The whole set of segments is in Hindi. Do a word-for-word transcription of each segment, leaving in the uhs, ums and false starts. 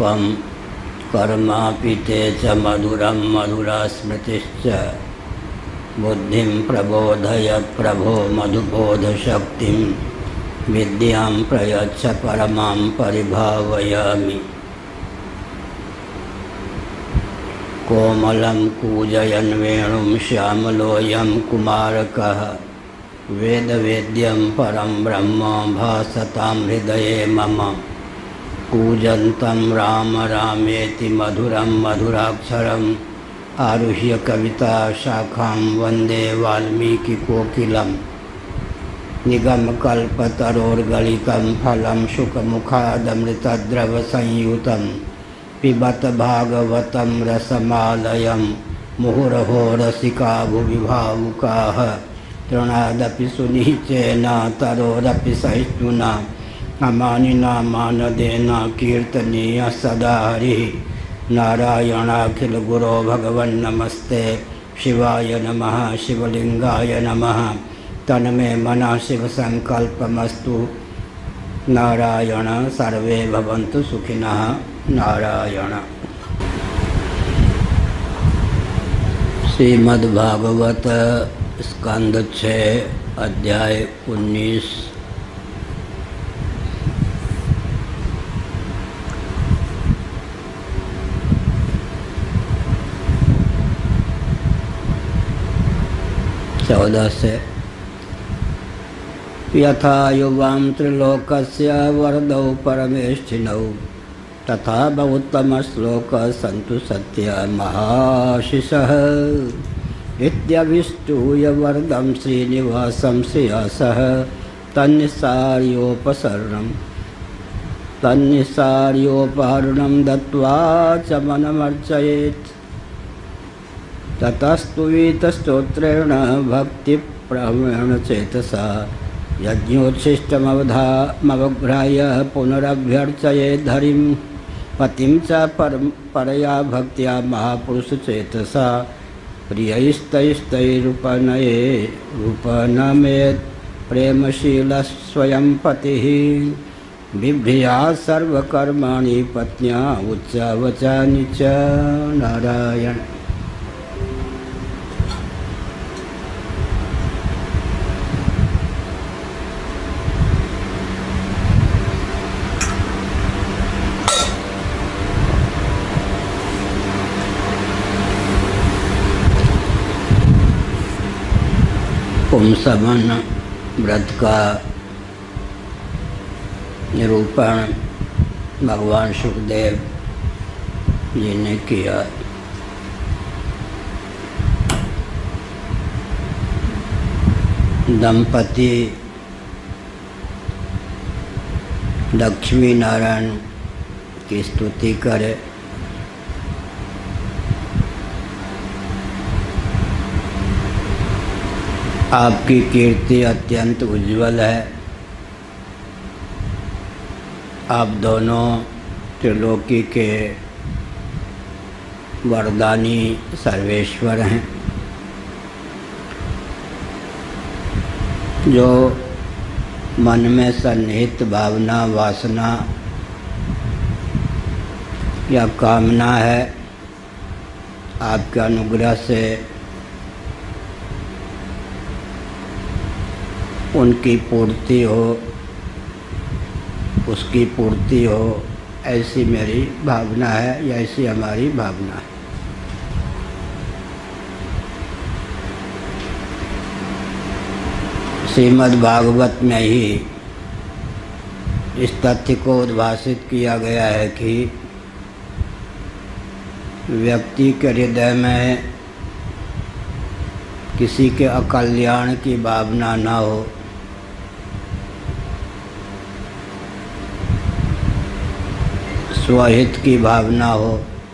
रूपम कर्मापि ते च मधुरम मधुरा स्मृतिश्च बुद्धिं प्रबोधयत् प्रभो मधुबोधशक्तिं विद्यां प्रयच्छ परमां परिभावयामि। कोमलं कूजयन् वेणुं श्यामलोऽयं कुमारकः वेदवेद्यं परं ब्रह्म भासतां हृदये मम। कूजन्तं राम रामेति मधुरं मधुराक्षरम् आरुह्य कविता शाखां वन्दे वाल्मीकिकोकिलम्। निगमकल्पतरोर्गलितं फलं शुकमुखादमृतद्रवसंयुतं पिबत भागवतं रसमालयं मुहुरहो रसिका भुवि भावुकाः। तृणादपि सुनिचेन तरोरपि सहिष्णुना अमानिना मानदेन कीर्तनीय सदा हरिः। नारायणाखिल गुरो भगवन् नमस्ते शिवाय नमः शिवलिंगाय नमः। तन्मे मनः शिव संकल्पमस्तु। नारायण सर्वे भवन्तु सुखिनः। नारायण। श्रीमद्भागवत स्कंद छः अध्याय उन्नीस। चौदह से यथा युवां त्रिलोकस्य वरदौ परमेष्ठिनौ तथा बहुत्तम श्लोक सन्तु सत्य महाशिषः। इत्यभिष्टूय वरदं श्रीनिवासं श्रियसः तन्निस्सार्योपसरणं तन्निस्सार्योपहरणं दत्त्वा च मनमर्चयेत्। ततस्तु वीतस्तोत्रेण भक्तिप्रमेण चेतसा यज्ञोच्छिष्टमवधामवघ्राय पुनरभ्यर्चयेत् हरिं पतिं च परं परया भक्त्या महापुरुषचेतसा प्रियैस्तैस्तैरुपनये रूपनमेत् प्रेमशीलः स्वयं पतिः। बिभ्रिया सर्वकर्माणि पत्न्या उच्चावचानि च। नारायण। पुंसवन व्रत का निरूपण भगवान सुखदेव जी ने किया। दंपति लक्ष्मी नारायण की स्तुति करे। आपकी कीर्ति अत्यंत उज्ज्वल है। आप दोनों त्रिलोकी के वरदानी सर्वेश्वर हैं। जो मन में सन्निहित भावना वासना या कामना है आपके अनुग्रह से उनकी पूर्ति हो, उसकी पूर्ति हो, ऐसी मेरी भावना है या ऐसी हमारी भावना है। श्रीमद् भागवत में ही इस तथ्य को उद्भाषित किया गया है कि व्यक्ति के हृदय में किसी के अकल्याण की भावना न हो, स्वहित की भावना हो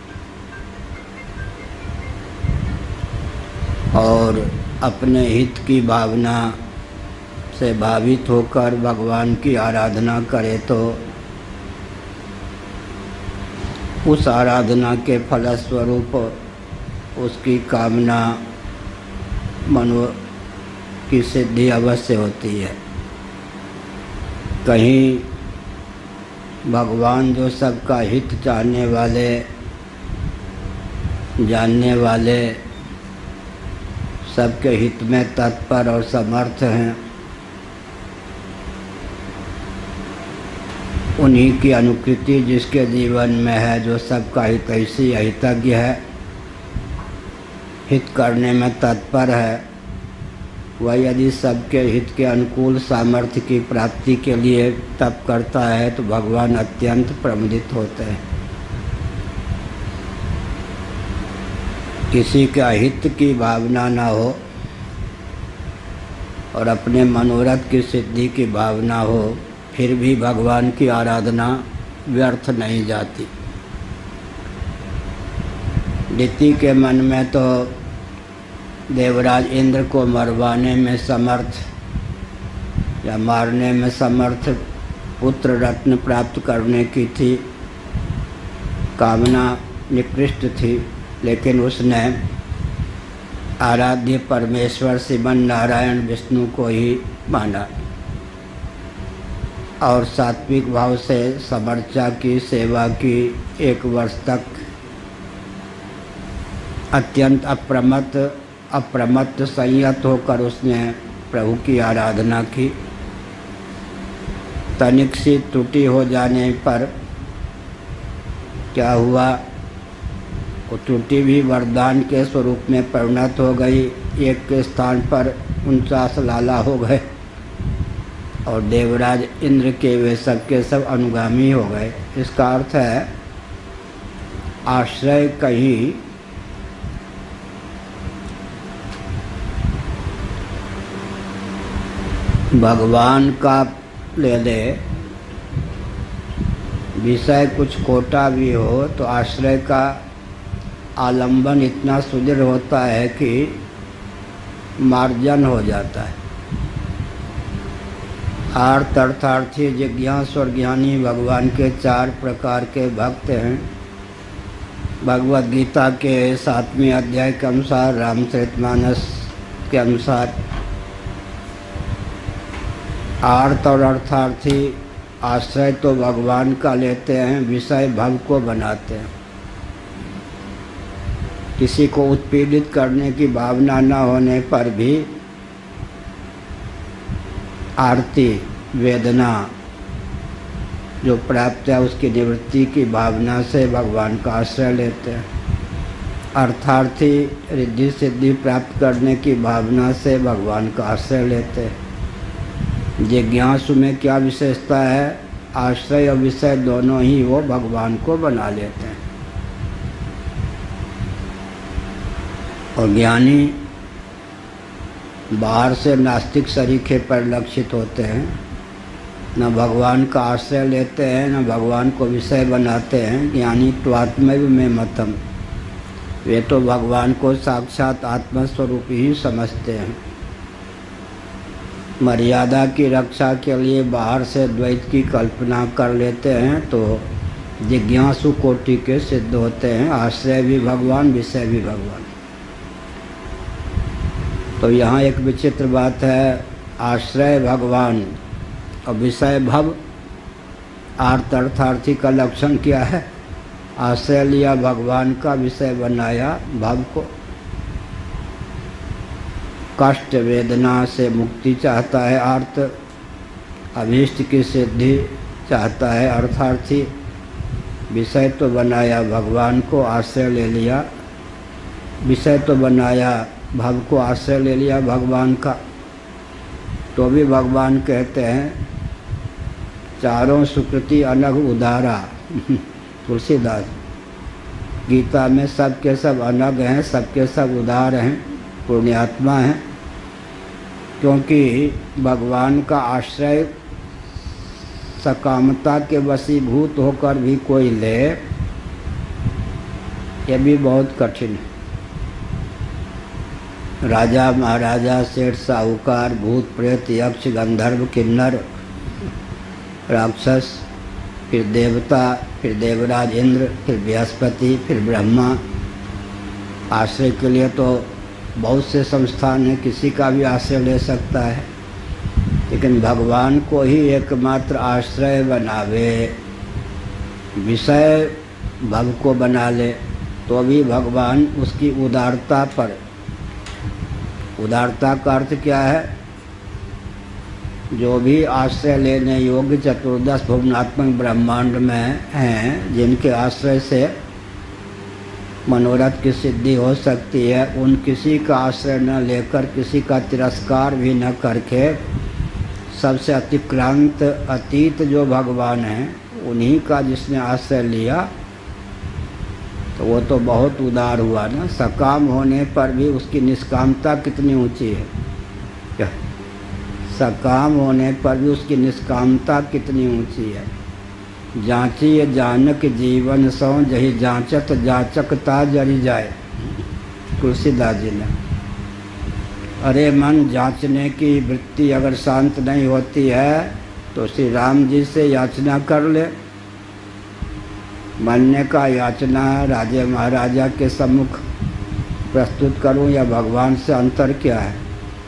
और अपने हित की भावना से भावित होकर भगवान की आराधना करे तो उस आराधना के फलस्वरूप उसकी कामना मनो की सिद्धि अवश्य होती है। कहीं भगवान जो सबका हित चाहने वाले, जानने वाले, सबके हित में तत्पर और समर्थ हैं, उन्हीं की अनुकृति जिसके जीवन में है, जो सबका हितैषी हितज्ञ है, हित करने में तत्पर है, वह यदि सबके हित के अनुकूल सामर्थ्य की प्राप्ति के लिए तप करता है तो भगवान अत्यंत प्रमुदित होते हैं। किसी के अहित की भावना न हो और अपने मनोरथ की सिद्धि की भावना हो, फिर भी भगवान की आराधना व्यर्थ नहीं जाती। दिति के मन में तो देवराज इंद्र को मरवाने में समर्थ या मारने में समर्थ पुत्र रत्न प्राप्त करने की थी, कामना निकृष्ट थी, लेकिन उसने आराध्य परमेश्वर श्रीमन नारायण विष्णु को ही माना और सात्विक भाव से समर्चा की सेवा की। एक वर्ष तक अत्यंत अप्रमत्त अप्रमत्त संयत होकर उसने प्रभु की आराधना की। तनिक सी त्रुटि हो जाने पर क्या हुआ, वो त्रुटि भी वरदान के स्वरूप में परिणत हो गई। एक के स्थान पर उनचास लाला हो गए और देवराज इंद्र के वे सब के सब अनुगामी हो गए। इसका अर्थ है आश्रय कहीं भगवान का ले ले, विषय कुछ खोटा भी हो तो आश्रय का आलंबन इतना सुदृढ़ होता है कि मार्जन हो जाता है। आर्त अर्थार्थी जिज्ञासु और ज्ञानी भगवान के चार प्रकार के भक्त हैं। भगवद गीता के सातवें अध्याय के अनुसार, रामचरितमानस के अनुसार आर्त और अर्थार्थी आश्रय तो भगवान का लेते हैं, विषय भव को बनाते हैं। किसी को उत्पीड़ित करने की भावना न होने पर भी आरती वेदना जो प्राप्त है उसकी निवृत्ति की भावना से भगवान का आश्रय लेते हैं। अर्थार्थी रिद्धि सिद्धि प्राप्त करने की भावना से भगवान का आश्रय लेते हैं। जिज्ञासु में क्या विशेषता है, आश्रय और विषय दोनों ही वो भगवान को बना लेते हैं। और ज्ञानी बाहर से नास्तिक सरीखे पर लक्षित होते हैं, न भगवान का आश्रय लेते हैं न भगवान को विषय बनाते हैं। ज्ञानी त्वात्मैव में मतम, वे तो भगवान को साक्षात आत्मस्वरूप ही समझते हैं। मर्यादा की रक्षा के लिए बाहर से द्वैत की कल्पना कर लेते हैं तो जिज्ञासु कोटि के सिद्ध होते हैं। आश्रय भी भगवान, विषय भी भगवान। तो यहाँ एक विचित्र बात है, आश्रय भगवान और विषय भव। आर्त अर्थार्थी का लक्षण क्या है, आश्रय लिया भगवान का, विषय बनाया भव को। कष्ट वेदना से मुक्ति चाहता है आर्त, अभीष्ट की सिद्धि चाहता है अर्थार्थी। विषय तो बनाया भगवान को, आश्रय ले लिया, विषय तो बनाया भव को, आश्रय ले लिया भगवान का। तो भी भगवान कहते हैं चारों सुकृति अनघ उदारा। तुलसीदास गीता में सब के सब अनघ हैं, सब के सब उदार हैं, पुण्यात्मा हैं। क्योंकि भगवान का आश्रय सकामता के वशीभूत होकर भी कोई ले, ये भी बहुत कठिन है। राजा महाराजा सेठ साहूकार भूत प्रेत यक्ष गंधर्व किन्नर राक्षस, फिर देवता, फिर देवराज इंद्र, फिर बृहस्पति, फिर ब्रह्मा। आश्रय के लिए तो बहुत से संस्थान हैं, किसी का भी आश्रय ले सकता है, लेकिन भगवान को ही एकमात्र आश्रय बनावे विषय भव को बना ले तो भी भगवान उसकी उदारता पर, उदारता का अर्थ क्या है? जो भी आश्रय लेने योग्य चतुर्दश भुवनात्मक ब्रह्मांड में हैं, जिनके आश्रय से मनोरथ की सिद्धि हो सकती है, उन किसी का आश्रय न लेकर, किसी का तिरस्कार भी न करके, सबसे अतिक्रांत अतीत जो भगवान हैं उन्हीं का जिसने आश्रय लिया तो वो तो बहुत उदार हुआ ना। सकाम होने पर भी उसकी निष्कामता कितनी ऊंची है, क्या? सकाम होने पर भी उसकी निष्कामता कितनी ऊंची है। जांचिए जानक जीवन सौ जही जांचत जाचकता जरी जाए, तुलसीदास जी ने। अरे मन, जांचने की वृत्ति अगर शांत नहीं होती है तो श्री राम जी से याचना कर ले। मरने का याचना राजे महाराजा के सम्मुख प्रस्तुत करूं या भगवान से अंतर क्या है?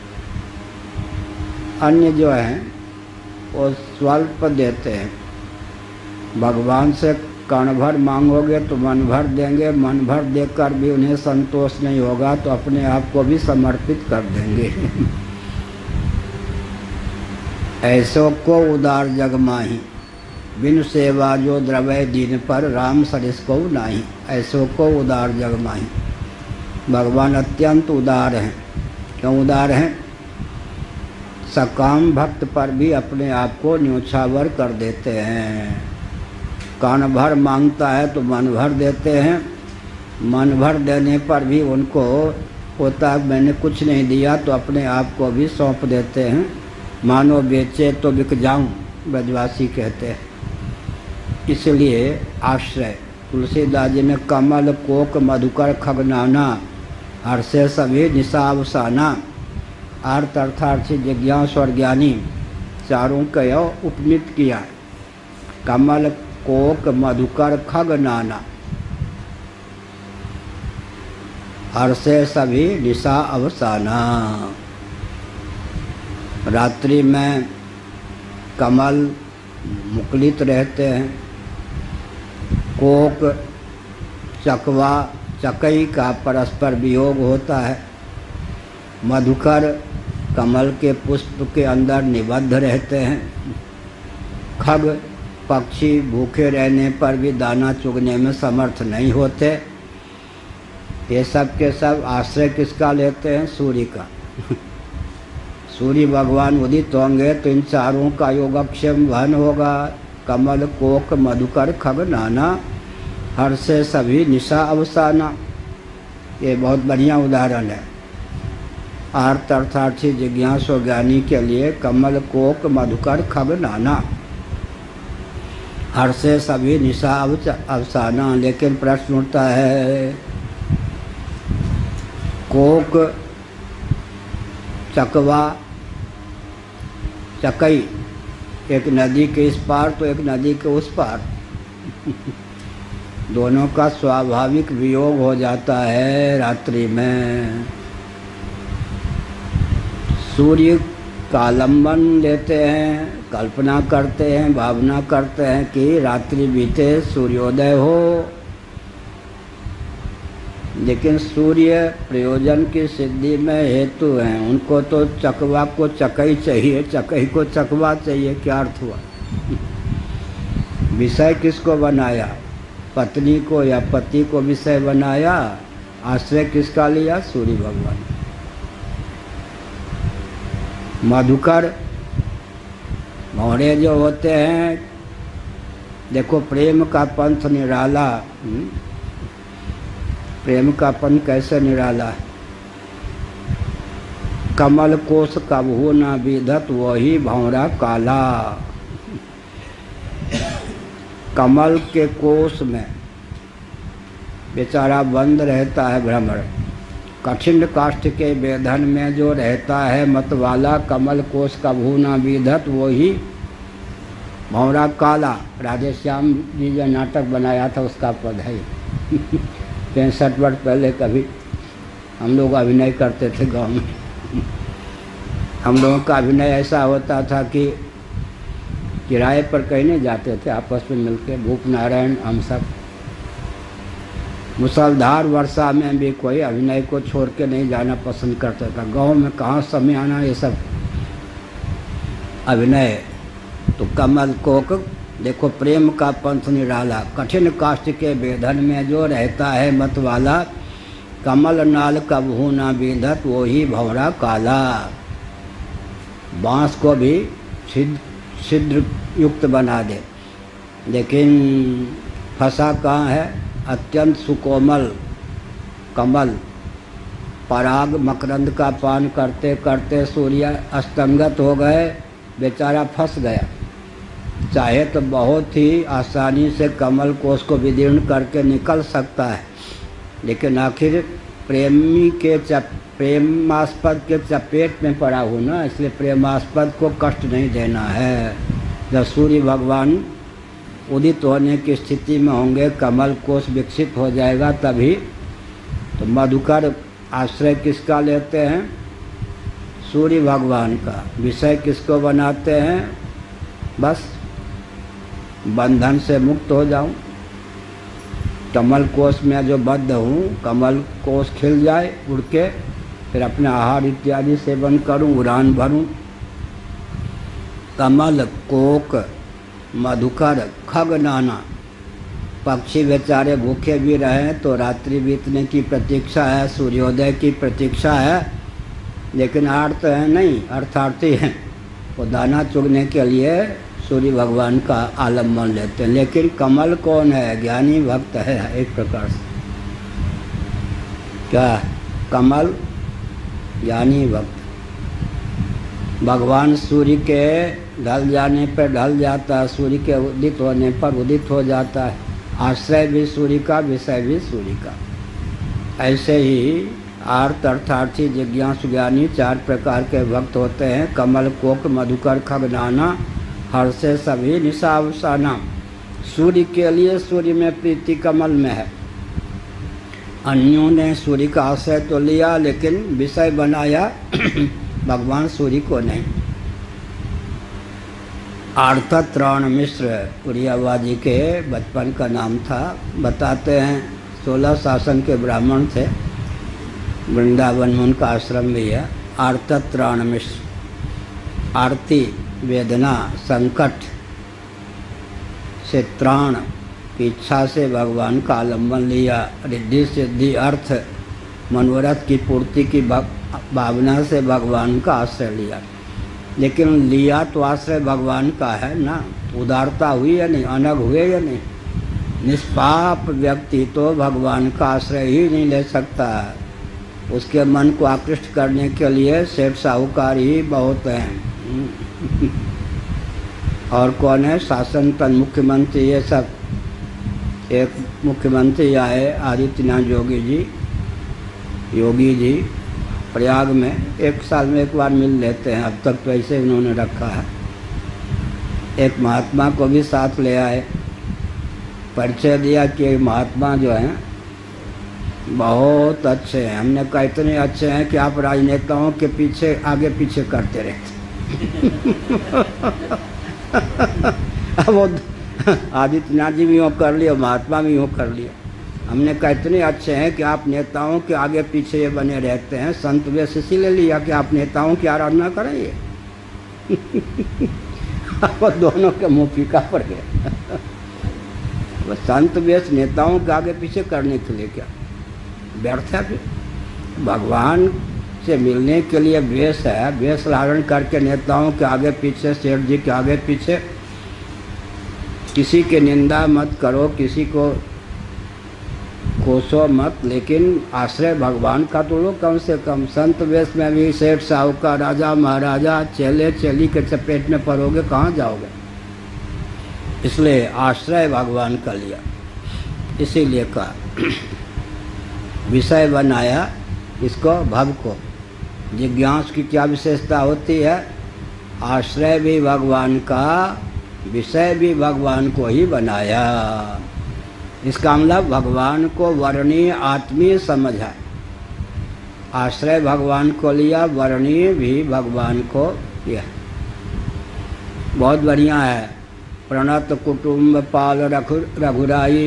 अन्य जो हैं वो स्वल्प देते हैं, भगवान से कण भर मांगोगे तो मन भर देंगे, मन भर देकर भी उन्हें संतोष नहीं होगा तो अपने आप को भी समर्पित कर देंगे। ऐसो को उदार जग माही, बिन सेवा जो द्रवय दीन पर, राम सरिस को नाही। ऐसो को उदार जग माही, भगवान अत्यंत उदार हैं। क्यों उदार हैं? सकाम भक्त पर भी अपने आप को न्योछावर कर देते हैं। कान भर मांगता है तो मन भर देते हैं, मन भर देने पर भी उनको होता है मैंने कुछ नहीं दिया तो अपने आप को भी सौंप देते हैं। मानो बेचे तो बिक जाऊं, ब्रजवासी कहते हैं। इसलिए आश्रय, तुलसीदास जी ने कमल कोक मधुकर खगनाना, हर्षे सभी निशावसाना, अर्थ अर्थार्थी जिज्ञास और ज्ञानी चारों का उपनीत किया। कमल कोक मधुकर खगनाना, हर्षे सभी निशा अवसाना। रात्रि में कमल मुकुलित रहते हैं, कोक चकवा चकई का परस्पर वियोग होता है, मधुकर कमल के पुष्प के अंदर निबद्ध रहते हैं, खग पक्षी भूखे रहने पर भी दाना चुगने में समर्थ नहीं होते। ये सब के सब आश्रय किसका लेते हैं? सूर्य का। सूर्य भगवान उदित होंगे तो इन चारों का योगक्षेम वहन होगा। कमल कोक मधुकर खग नाना, हर्षे सभी निशा अवसाना। ये बहुत बढ़िया उदाहरण है। आर्त अर्थार्थी जिज्ञासु ज्ञानी के लिए कमल कोक मधुकर खग नाना, हर्षे सभी निशा अवसाना। लेकिन प्रश्न उठता है, कोक चकवा चकई, एक नदी के इस पार तो एक नदी के उस पार, दोनों का स्वाभाविक वियोग हो जाता है रात्रि में। सूर्य का आलम्बन लेते हैं, कल्पना करते हैं, भावना करते हैं कि रात्रि बीते सूर्योदय हो, लेकिन सूर्य प्रयोजन की सिद्धि में हेतु हैं। उनको तो चकवा को चकई चाहिए, चकई को चकवा चाहिए। क्या अर्थ हुआ? विषय किसको बनाया? पत्नी को या पति को विषय बनाया। आश्रय किसका लिया? सूर्य भगवान। मधुकर मोहरे जो होते हैं, देखो प्रेम का पंथ निराला, प्रेम का पंथ कैसे निराला है। कमल कोश कबहू न विधत वही भौरा काला। कमल के कोश में बेचारा बंद रहता है भ्रमर, कठिन काष्ठ के वेधन में जो रहता है मतवाला, कमल कोश कबहू न विधत वही भौरा काला। राधेश्याम जी जो नाटक बनाया था उसका पद है। पैंसठ वर्ष पहले कभी हम लोग अभिनय करते थे गांव में। हम लोगों का अभिनय ऐसा होता था कि किराए पर कहीं नहीं जाते थे, आपस में मिलके भूप नारायण हम सब। मुसलधार वर्षा में भी कोई अभिनय को छोड़ के नहीं जाना पसंद करता था। गांव में कहाँ समय आना ये सब अभिनय। तो कमल कोक देखो, प्रेम का पंथ निराला, कठिन काष्ठ के बेधन में जो रहता है मत वाला, कमल नाल कबहू ना बीधत वो ही भंवरा काला। बांस को भी छिद्र छिद्र युक्त बना दे, लेकिन फंसा कहाँ है? अत्यंत सुकोमल कमल। पराग मकरंद का पान करते करते सूर्य अस्तंगत हो गए, बेचारा फंस गया। चाहे तो बहुत ही आसानी से कमल को उसको विदीर्ण करके निकल सकता है, लेकिन आखिर प्रेमी के चप प्रेमास्पद के चपेट में पड़ा हूँ ना, इसलिए प्रेमास्पद को कष्ट नहीं देना है। जब सूर्य भगवान उदित होने की स्थिति में होंगे, कमल कोश विकसित हो जाएगा तभी। तो मधुकर आश्रय किसका लेते हैं? सूर्य भगवान का। विषय किसको बनाते हैं? बस बंधन से मुक्त हो जाऊं, कमल कोश में जो बद्ध हूँ, कमल कोश खिल जाए उड़ के, फिर अपने आहार इत्यादि सेवन करूं, उड़ान भरूं। कमल कोक मधुकर खग नाना, पक्षी बेचारे भूखे भी रहें तो रात्रि बीतने की प्रतीक्षा है, सूर्योदय की प्रतीक्षा है, लेकिन आर्त है नहीं, अर्थार्थी हैं। वो दाना चुगने के लिए सूर्य भगवान का आलम्बन लेते हैं। लेकिन कमल कौन है? ज्ञानी भक्त है एक प्रकार से। क्या? कमल ज्ञानी भक्त। भगवान सूर्य के ढल जाने पर ढल जाता है, सूर्य के उदित होने पर उदित हो जाता है। आश्रय भी सूर्य का, विषय भी सूर्य का। ऐसे ही आर्त अर्थार्थी जिज्ञासु ज्ञानी चार प्रकार के भक्त होते हैं। कमल कोक मधुकर खगनाना, हर से सभी निशावसाना। सूर्य के लिए सूर्य में प्रीति कमल में है। अन्यों ने सूर्य का आश्रय तो लिया, लेकिन विषय बनाया भगवान सूर्य को नहीं। आर्तत्राण मिश्र उड़ियावा जी के बचपन का नाम था। बताते हैं सोलह शासन के ब्राह्मण थे, वृंदावन में उनका आश्रम भी है। आर्तत्राण मिश्र, आरती वेदना संकट से त्राण की इच्छा से भगवान का आलम्बन लिया। रिद्धि सिद्धि अर्थ मनोरथ की पूर्ति की भावना से भगवान का आश्रय लिया। लेकिन लिया तो आश्रय भगवान का है ना, उदारता हुई या नहीं, अनग हुए या नहीं। निष्पाप व्यक्ति तो भगवान का आश्रय ही नहीं ले सकता। उसके मन को आकृष्ट करने के लिए सेठ साहूकार ही बहुत हैं। और कौन है? शासन तन मुख्यमंत्री, ये सब। एक मुख्यमंत्री आए आदित्यनाथ योगी जी, योगी जी प्रयाग में एक साल में एक बार मिल लेते हैं, अब तक तो ऐसे उन्होंने रखा है। एक महात्मा को भी साथ ले आए, परिचय दिया कि महात्मा जो हैं बहुत अच्छे हैं। हमने कहा इतने अच्छे हैं कि आप राजनेताओं के पीछे आगे पीछे करते रहते। वो आदित्यनाथ जी भी यूँ कर लिया, महात्मा भी यूँ कर लिया। हमने कहा इतने अच्छे हैं कि आप नेताओं के आगे पीछे ये बने रहते हैं। संत वेश इसीलिए लिया कि आप नेताओं की आराधना करेंगे। वो दोनों के मुँह फीका पड़ गया। वो संत वेश नेताओं के आगे पीछे करने के लिए क्या व्यर्थ है? फिर भगवान से मिलने के लिए वेश है, वेश धारण करके नेताओं के आगे पीछे, सेठ जी के आगे पीछे। किसी की निंदा मत करो, किसी को कोसो मत, लेकिन आश्रय भगवान का तो लो कम से कम। संत वेश में भी सेठ साहूकार, राजा महाराजा, चेले चेली के चपेट में पड़ोगे, कहाँ जाओगे? इसलिए आश्रय भगवान का लिया, इसीलिए कहा विषय बनाया इसको, भव को। जिज्ञास की क्या विशेषता होती है? आश्रय भी भगवान का, विषय भी भगवान को ही बनाया। इसका मतलब भगवान को वर्णीय आत्मीय समझा। आश्रय भगवान को लिया, वर्णीय भी भगवान को लिया। बहुत बढ़िया है। प्रणत कुटुंब पाल रघु रघुराई।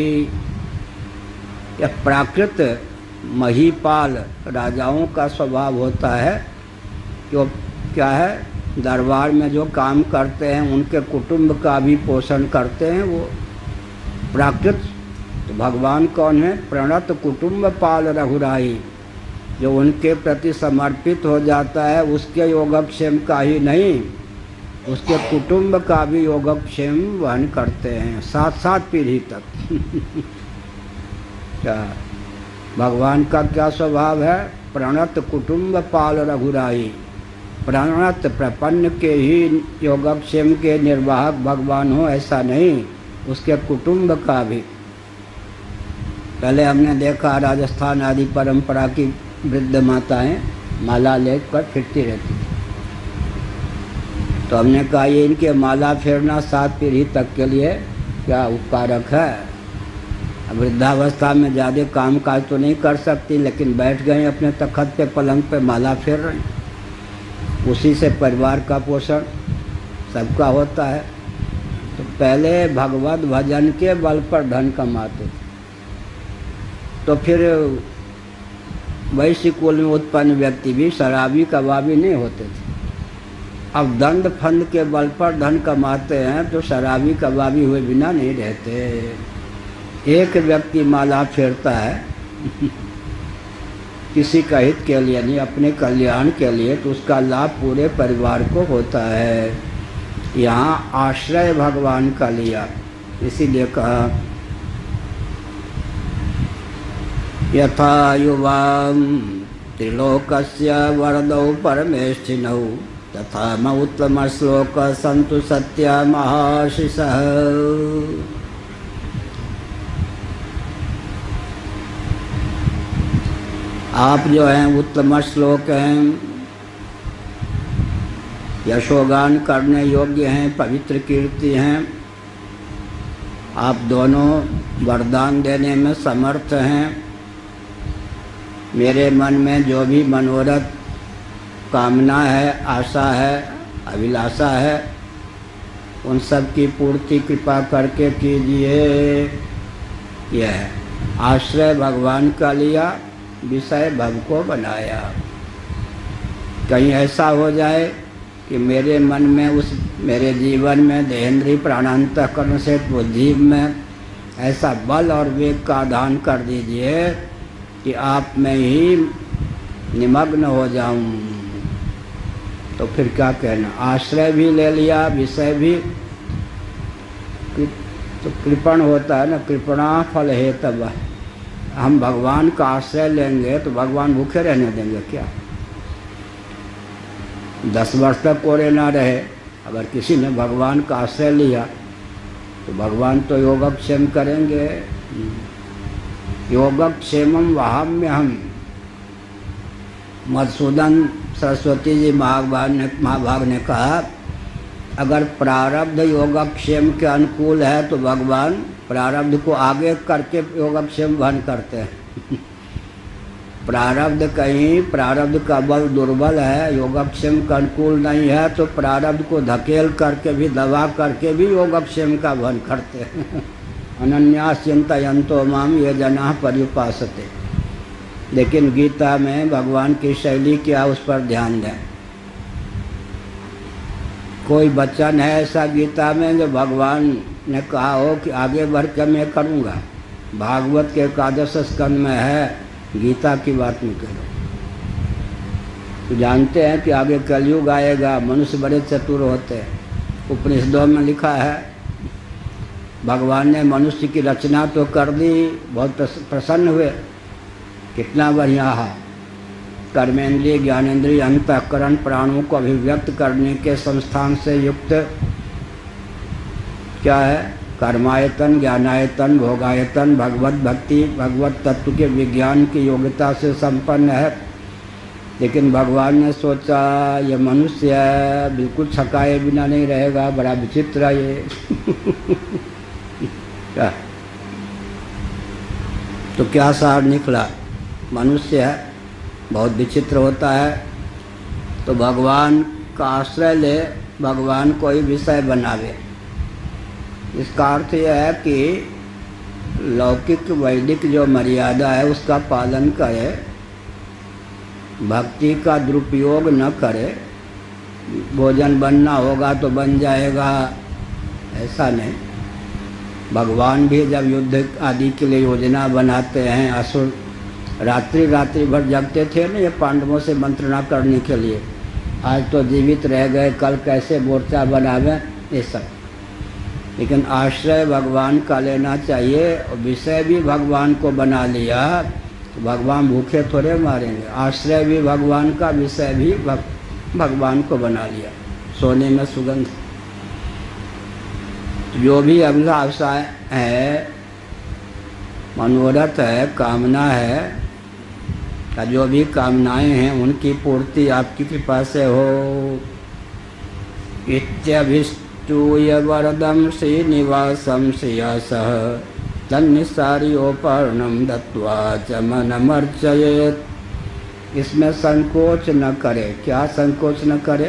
यह प्राकृत महीपाल राजाओं का स्वभाव होता है कि वो क्या है, दरबार में जो काम करते हैं उनके कुटुंब का भी पोषण करते हैं वो प्राकृत। तो भगवान कौन है? प्रणत कुटुंब पाल रघुराई। जो उनके प्रति समर्पित हो जाता है उसके योगक्षेम का ही नहीं, उसके कुटुंब का भी योगक्षेम वहन करते हैं सात सात पीढ़ी तक। क्या भगवान का क्या स्वभाव है? प्रणत कुटुंब पाल रघुराई। प्रणत प्रपन्न के ही योगक्षेम के निर्वाहक भगवान हो ऐसा नहीं, उसके कुटुंब का भी। पहले हमने देखा राजस्थान आदि परंपरा की वृद्ध माताएं माला लेकर फिरती रहती थी, तो हमने कहा ये इनके माला फेरना सात पीढ़ी तक के लिए क्या उपकारक है। अब वृद्धावस्था में ज़्यादा काम काज तो नहीं कर सकती, लेकिन बैठ गए अपने तखत पे पलंग पे माला फेर रहे हैं, उसी से परिवार का पोषण सबका होता है। तो पहले भगवत भजन के बल पर धन कमाते थे, तो फिर वैश्य कुल में उत्पन्न व्यक्ति भी शराबी कबाबी नहीं होते थे। अब दंड फंद के बल पर धन कमाते हैं तो शराबी कबाबी हुए बिना नहीं रहते। एक व्यक्ति माला फेरता है किसी का हित के लिए नहीं, अपने कल्याण के लिए, तो उसका लाभ पूरे परिवार को होता है। यहाँ आश्रय भगवान का लिया, इसीलिए कहा यथा युवाम त्रिलोकस्य वरदौ परमेष्ठिनौ तथा म उत्तम श्लोक संतु सत्य महाशिषः। आप जो हैं उत्तम श्लोक हैं, यशोगान करने योग्य हैं, पवित्र कीर्ति हैं। आप दोनों वरदान देने में समर्थ हैं। मेरे मन में जो भी मनोरथ कामना है, आशा है, अभिलाषा है, उन सब की पूर्ति कृपा करके कीजिए। यह आश्रय भगवान का लिया, विषय भव को बनाया। कहीं ऐसा हो जाए कि मेरे मन में, उस मेरे जीवन में देहेंद्रीय प्राणांतकरण से बुद्धि में ऐसा बल और वेग का दान कर दीजिए कि आप में ही निमग्न हो जाऊं, तो फिर क्या कहना। आश्रय भी ले लिया, विषय भी, तो कृपण होता है ना, कृपणा फल हेतव। हम भगवान का आश्रय लेंगे तो भगवान भूखे रहने देंगे क्या? दस वर्ष तक कोरे ना रहे, अगर किसी ने भगवान का आश्रय लिया तो भगवान तो योगक्षेम करेंगे। योगक्षेमम वहाम्यहम। मधुसूदन सरस्वती जी महाभाग ने महाभाग ने कहा, अगर प्रारब्ध योगक्षेम के अनुकूल है तो भगवान प्रारब्ध को आगे करके योगक्षेम वहन करते हैं। प्रारब्ध कहीं प्रारब्ध का बल दुर्बल है, योगक्षेम का अनुकूल नहीं है, तो प्रारब्ध को धकेल करके भी, दबा करके भी योगक्षेम का वहन करते हैं। अनन्यास चिंतयन्तो माम ये जना पर्युपासते। लेकिन गीता में भगवान की शैली क्या, उस पर ध्यान दें। कोई वचन है ऐसा गीता में जो भगवान ने कहा हो कि आगे बढ़ कर मैं करूँगा? भागवत के एकादश स्कंद में है, गीता की बात नहीं करो। तो जानते हैं कि आगे कलयुग आएगा, मनुष्य बड़े चतुर होते हैं। उपनिषदों में लिखा है, भगवान ने मनुष्य की रचना तो कर दी, बहुत प्रसन्न हुए, कितना बढ़िया है। कर्मेंद्रिय, ज्ञानेंद्रिय, अंतःकरण, प्राणों को अभिव्यक्त करने के संस्थान से युक्त क्या है, कर्मायतन, ज्ञानायतन, भोगायतन, भगवत भक्ति, भगवत तत्व के विज्ञान की योग्यता से संपन्न है। लेकिन भगवान ने सोचा ये मनुष्य बिल्कुल छकाए बिना नहीं रहेगा, बड़ा विचित्र है ये। क्या तो क्या सार निकला? मनुष्य है, बहुत विचित्र होता है। तो भगवान का आश्रय ले, भगवान को ही विषय बनावे। इसका अर्थ यह है कि लौकिक वैदिक जो मर्यादा है उसका पालन करे, भक्ति का दुरुपयोग न करे। भोजन बनना होगा तो बन जाएगा, ऐसा नहीं। भगवान भी जब युद्ध आदि के लिए योजना बनाते हैं, असुर रात्रि रात्रि भर जगते थे ना ये पांडवों से मंत्रणा करने के लिए, आज तो जीवित रह गए, कल कैसे मोर्चा बनावे, ये सब। लेकिन आश्रय भगवान का लेना चाहिए, और विषय भी भगवान को बना लिया तो भगवान भूखे थोड़े मारेंगे। आश्रय भी भगवान का, विषय भी भग, भगवान को बना लिया। सोने में सुगंध। जो भी अभिलाषा है, मनोरथ है, कामना है, जो भी कामनाएं हैं उनकी पूर्ति आपकी कृपा से हो। इत्यभिष्टूय वरदं श्रीनिवासं श्रियसः तन्निस्सार्योपर्णं दत्त्वा च मनमर्चयेत्। इसमें संकोच न करे। क्या संकोच न करे?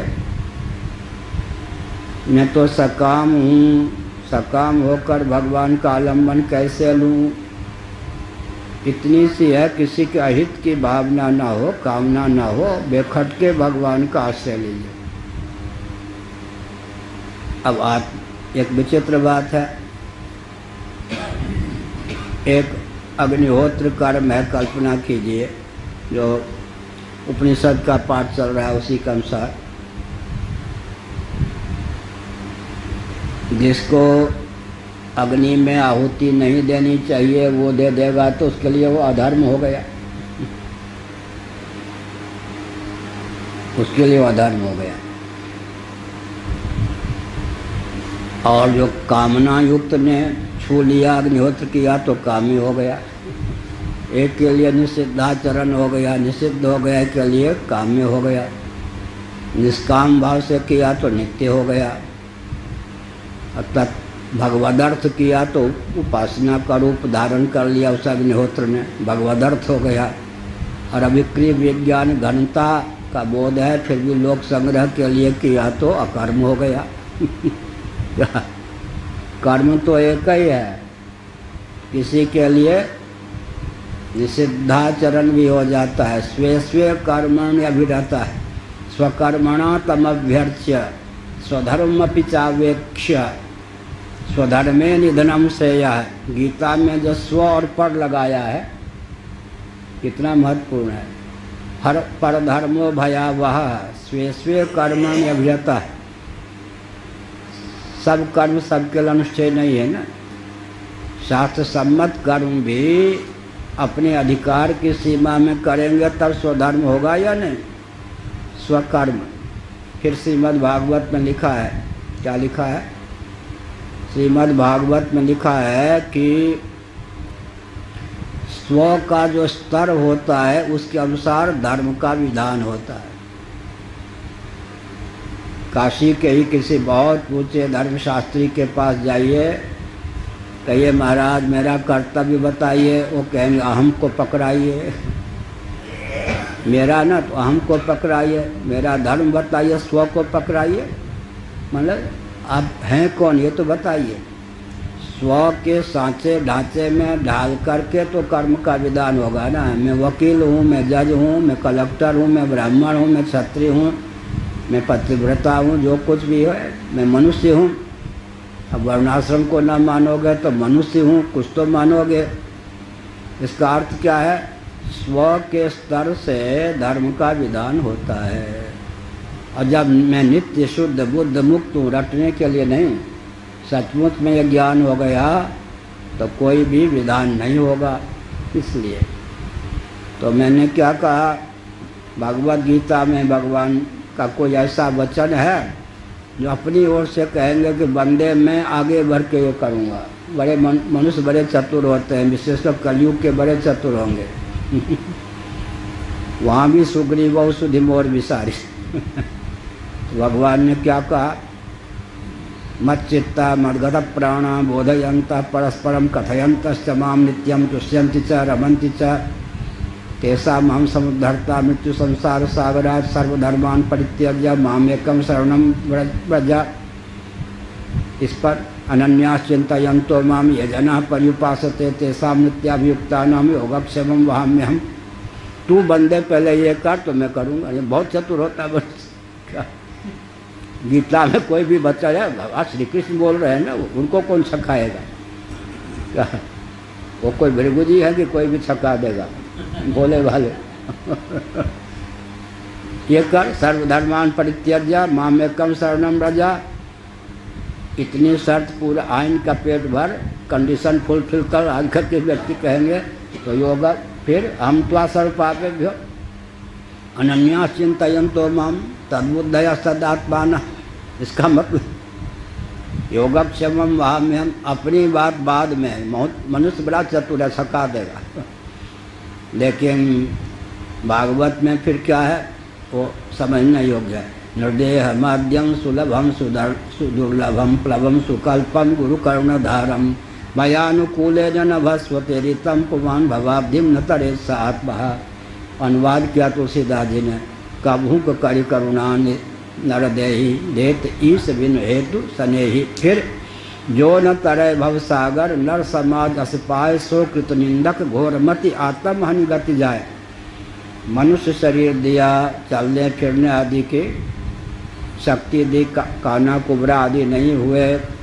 मैं तो सकाम हूँ, सकाम होकर भगवान का आलम्बन कैसे लूँ? इतनी सी है, किसी के अहित की भावना ना हो, कामना ना हो, बेखटके भगवान का आश्रय लीजिए। अब आप एक विचित्र बात है, एक अग्निहोत्र कर्म है, कल्पना कीजिए, जो उपनिषद का पाठ चल रहा है उसी के अनुसार, जिसको अग्नि में आहुति नहीं देनी चाहिए वो दे देगा तो उसके लिए वो अधर्म हो गया, उसके लिए वो अधर्म हो गया। और जो कामना युक्त ने छू लिया, अग्निहोत्र किया, तो कामी हो गया। एक के लिए निषिद्धाचरण हो गया, निषिद्ध हो गया, के लिए काम्य हो गया। निष्काम भाव से किया तो नित्य हो गया। अर्थात भगवदर्थ किया तो उपासना का रूप धारण कर लिया उस अग्निहोत्र ने, भगवदर्थ हो गया। और अभिक्रिय विज्ञान घनता का बोध है, फिर भी लोक संग्रह के लिए किया तो अकर्म हो गया। कर्म तो एक ही है, किसी के लिए निषिद्धाचरण भी हो जाता है। स्वे स्वे कर्मण्य अभिरता है, स्वकर्मणा तमभ्यर्च्य स्वधर्मपि चावेक्ष्य स्वधर्मे निधनम श्रेयः है। गीता में जो स्व और पर लगाया है कितना महत्वपूर्ण है। हर पर धर्मो भयावह, स्वे स्वे कर्मण्य अभिरता है। सब कर्म सबके लिए अनुष्ठेय नहीं है ना। शास्त्र सम्मत कर्म भी अपने अधिकार की सीमा में करेंगे तब स्वधर्म होगा या नहीं? स्वकर्म। फिर श्रीमद् भागवत में लिखा है, क्या लिखा है? श्रीमद् भागवत में लिखा है कि स्व का जो स्तर होता है उसके अनुसार धर्म का विधान होता है। काशी के ही किसी बहुत ऊंचे धर्मशास्त्री के पास जाइए, कहिए महाराज मेरा कर्तव्य बताइए, वो कहेंगे अहम को पकड़ाइए। मेरा ना तो अहम को पकड़ाइए, मेरा धर्म बताइए, स्व को पकड़ाइए। मतलब आप हैं कौन ये तो बताइए। स्व के सांचे ढांचे में ढाल करके तो कर्म का विधान होगा ना। मैं वकील हूँ, मैं जज हूँ, मैं कलेक्टर हूँ, मैं ब्राह्मण हूँ, मैं क्षत्रिय हूँ, मैं पतिव्रता हूँ, जो कुछ भी है, मैं मनुष्य हूँ। अब वर्णाश्रम को ना मानोगे तो मनुष्य हूँ, कुछ तो मानोगे। इसका अर्थ क्या है? स्व के स्तर से धर्म का विधान होता है। और जब मैं नित्य शुद्ध बुद्ध मुक्त हूँ, रटने के लिए नहीं, सचमुच में यह ज्ञान हो गया तो कोई भी विधान नहीं होगा। इसलिए तो मैंने क्या कहा, भगवद गीता में भगवान का कोई ऐसा वचन है जो अपनी ओर से कहेंगे कि बंदे मैं आगे बढ़ के ये करूँगा। बड़े मनुष्य बड़े चतुर होते हैं, विशेषकर कलयुग के बड़े चतुर होंगे। वहाँ भी सुग्रीव सुधिमोर विसारी। तो भगवान ने क्या कहा? मच्चित्ता मद्गत प्राणा बोधयंता परस्परम कथयंतश्च माम नित्यम तुष्यन्ति च रमन्ति च तेषाम् अहं समुद्धर्ता मृत्यु संसार सागरात् सर्वधर्मान् परित्यज्य मामेकं शरणं व्रज। इस पर अनन्यास चिंतयन्तो माम ये जना पर्युपासते तेषां नित्याभियुक्तानां योगक्षेमं वहाम्यहम्। तू बंदे पहले ये कर तो मैं करूँगा। ये बहुत चतुर होता बच्चा। गीता में कोई भी बच्चा है, भगवान श्री कृष्ण बोल रहे हैं ना, उनको कौन छकाएगा? क्या वो कोई भृगु जी है कि कोई भी छका देगा? बोले वाले ये कर सर्वधर्मान परित्यज्य मामेकम शरणम व्रज। इतनी शर्त पूरा आइन का पेट भर कंडीशन फुलफिल कर आजकल के व्यक्ति कहेंगे तो योगा। फिर हम त्वा सर्वपापेभ्यो अनन्या चिंतयन्तो माम तद्बुद्धया सदात्मान। इसका मतलब योगक्षेमम वहाम्यहम्, अपनी बात बाद में। मनुष्य बड़ा चतुर है, छका देगा। लेकिन भागवत में फिर क्या है वो समझना योग्य है। निर्देह माध्यम सुलभम सुधर सुदुर्लभम प्लवम सुकल्पम गुरु करुणधारम मयानुकूले जन भस्वते ऋतम पुमान भवाब्धिम न तरे सात्महा। अनुवाद किया तुलसीदास जी ने। कभू करि करुणा नरदेही देत ईश बिन हेतु स्नेही। फिर जो न तरय भवसागर नर समाज असपाय सो कृत निंदक घोरमति आत्म हनि गति जाए। मनुष्य शरीर दिया, चलने फिरने आदि के शक्ति दी, का, काना कुबरा आदि नहीं हुए।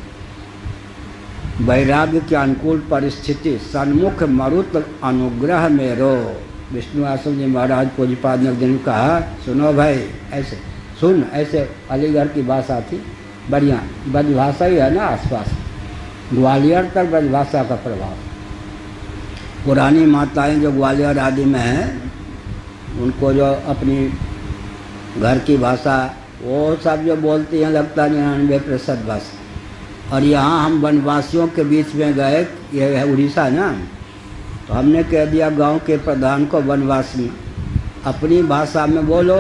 वैराग्य के अनुकूल परिस्थिति सन्मुख मरुत अनुग्रह मेरो। विष्णु आश्रम जी महाराज पूज्यपाद ने दिन कहा, सुनो भाई, ऐसे सुन, ऐसे अलीगढ़ की भाषा थी बढ़िया, ब्रजभाषा ही है ना आसपास, ग्वालियर तक ब्रजभाषा का प्रभाव। पुरानी माताएं जो ग्वालियर आदि में हैं, उनको जो अपनी घर की भाषा वो सब जो बोलती हैं, लगता निन्यानवे प्रतिशत भाषा। और यहाँ हम वनवासियों के बीच में गए, ये है उड़ीसा ना, तो हमने कह दिया गांव के प्रधान को वनवासी अपनी भाषा में बोलो।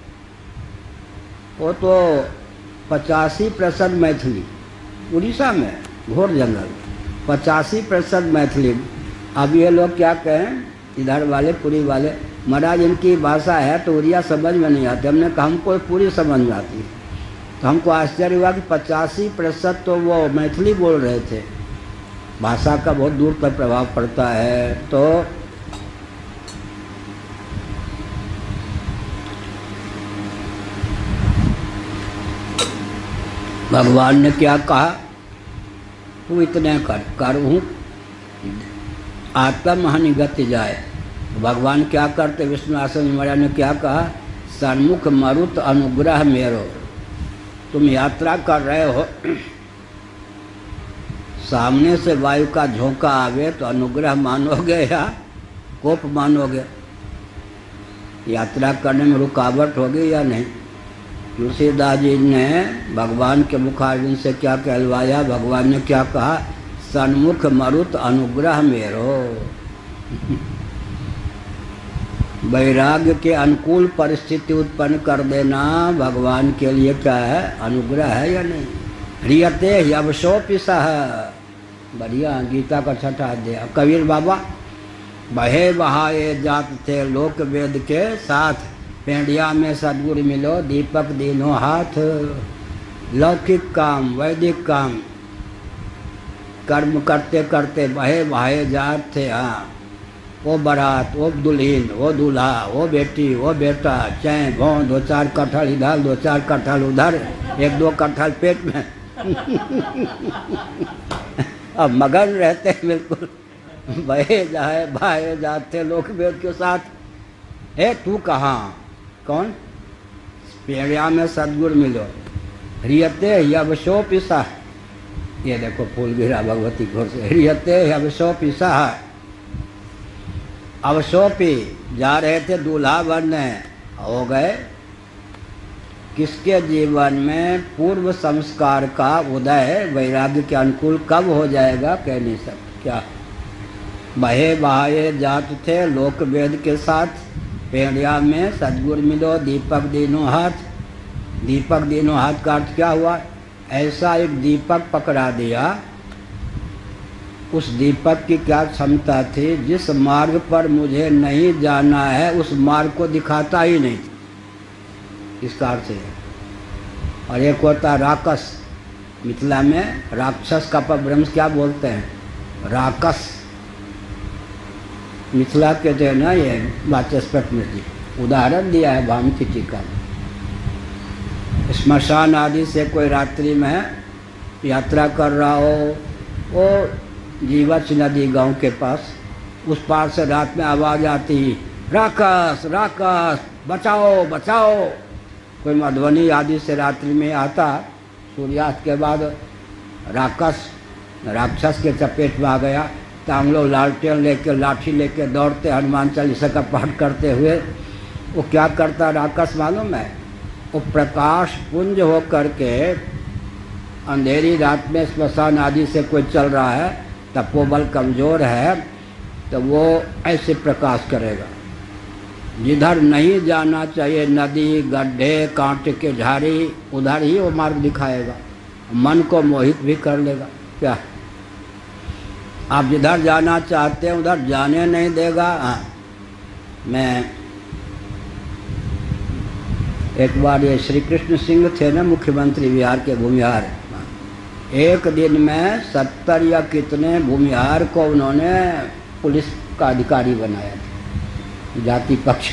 वो तो पचासी प्रतिशत मैथिली, उड़ीसा में घोर जंगल, पचासी प्रतिशत मैथिली। अब ये लोग क्या कहें, इधर वाले पूरी वाले, महाराज इनकी भाषा है तो उड़िया समझ में नहीं आती। हमने कहा हमको पूरी समझ में आती। तो हमको आश्चर्य हुआ कि पचासी प्रतिशत तो वो मैथिली बोल रहे थे। भाषा का बहुत दूर तक प्रभाव पड़ता है। तो भगवान ने क्या कहा, तू इतने कर कर हूँ आत्म हानि गति जाए। भगवान क्या करते, विष्णु आश्रम महाराज ने क्या कहा, सन्मुख मरुत अनुग्रह मेरो। तुम यात्रा कर रहे हो, सामने से वायु का झोंका आवे तो अनुग्रह मानोगे या कोप मानोगे? यात्रा करने में रुकावट होगी या नहीं? तुलसीदास जी ने भगवान के मुखारविंद से क्या कहलवाया, भगवान ने क्या कहा, सन्मुख मरुत अनुग्रह मेरो। वैराग्य के अनुकूल परिस्थिति उत्पन्न कर देना भगवान के लिए क्या है, अनुग्रह है या नहीं? ह्रियते यवशोपि सह, बढ़िया गीता का छठा अध्याय। कबीर बाबा बहे बहाए जात थे लोक वेद के साथ, पेंडिया में सदगुरु मिलो दीपक दीनो हाथ। लौकिक काम वैदिक काम कर्म करते करते बहे बहाए जात थे। हाँ, वो बारात, वो दुल्हन, वो दूल्हा, वो बेटी, वो बेटा, चैन भौं, दो चार कटहल इधर, दो चार कटहल उधर, एक दो कटहल पेट में अब मगन रहते बिल्कुल, बहे जाए भाए जाते लोग वेद के साथ। हे तू कहाँ, कौन? पेड़िया में सदगुरु मिलो, ह्रियते यवशो पिसा। ये देखो फूल गिरा भगवती घोर से, ह्रियते यवशो पिसा। अवशोपी जा रहे थे दूल्हा बनने, हो गए। किसके जीवन में पूर्व संस्कार का उदय वैराग्य के अनुकूल कब हो जाएगा, कह नहीं सकते। क्या बहे बहाए जात थे लोक वेद के साथ, पेड़िया में सदगुरु मिलो दीपक दीनों हाथ। दीपक दीनों हाथ का अर्थ क्या हुआ? ऐसा एक दीपक पकड़ा दिया, उस दीपक की क्या क्षमता थी, जिस मार्ग पर मुझे नहीं जाना है उस मार्ग को दिखाता ही नहीं था। इसका अर्थ है। और एक होता राकस, मिथिला में राक्षस का अपभ्रंश क्या बोलते हैं? राकस। मिथिला के जो है ना ये वाचस्पति में जी उदाहरण दिया है भामती टीका में। श्मशान आदि से कोई रात्रि में यात्रा कर रहा हो, वो जीवछ नदी गांव के पास, उस पार से रात में आवाज़ आती, राकस राकस बचाओ बचाओ। कोई मधुबनी आदि से रात्रि में आता, सूर्यास्त के बाद राकस राक्षस के चपेट में आ गया, तो हम लोग लालटेन लेके लाठी लेके दौड़ते, हनुमान चालीसा का पाठ करते हुए। वो क्या करता राकस मालूम है? वो प्रकाश पुंज हो करके अंधेरी रात में श्मशान आदि से कोई चल रहा है, तपोबल कमज़ोर है, तो वो ऐसे प्रकाश करेगा। जिधर नहीं जाना चाहिए, नदी गड्ढे कांटे के झाड़ी, उधर ही वो मार्ग दिखाएगा, मन को मोहित भी कर लेगा। क्या आप जिधर जाना चाहते हैं उधर जाने नहीं देगा। हाँ, मैं एक बार ये श्री कृष्ण सिंह थे ना मुख्यमंत्री बिहार के, भूमिहार, एक दिन में सत्तर या कितने भूमिहार को उन्होंने पुलिस का अधिकारी बनाया था, जाति पक्ष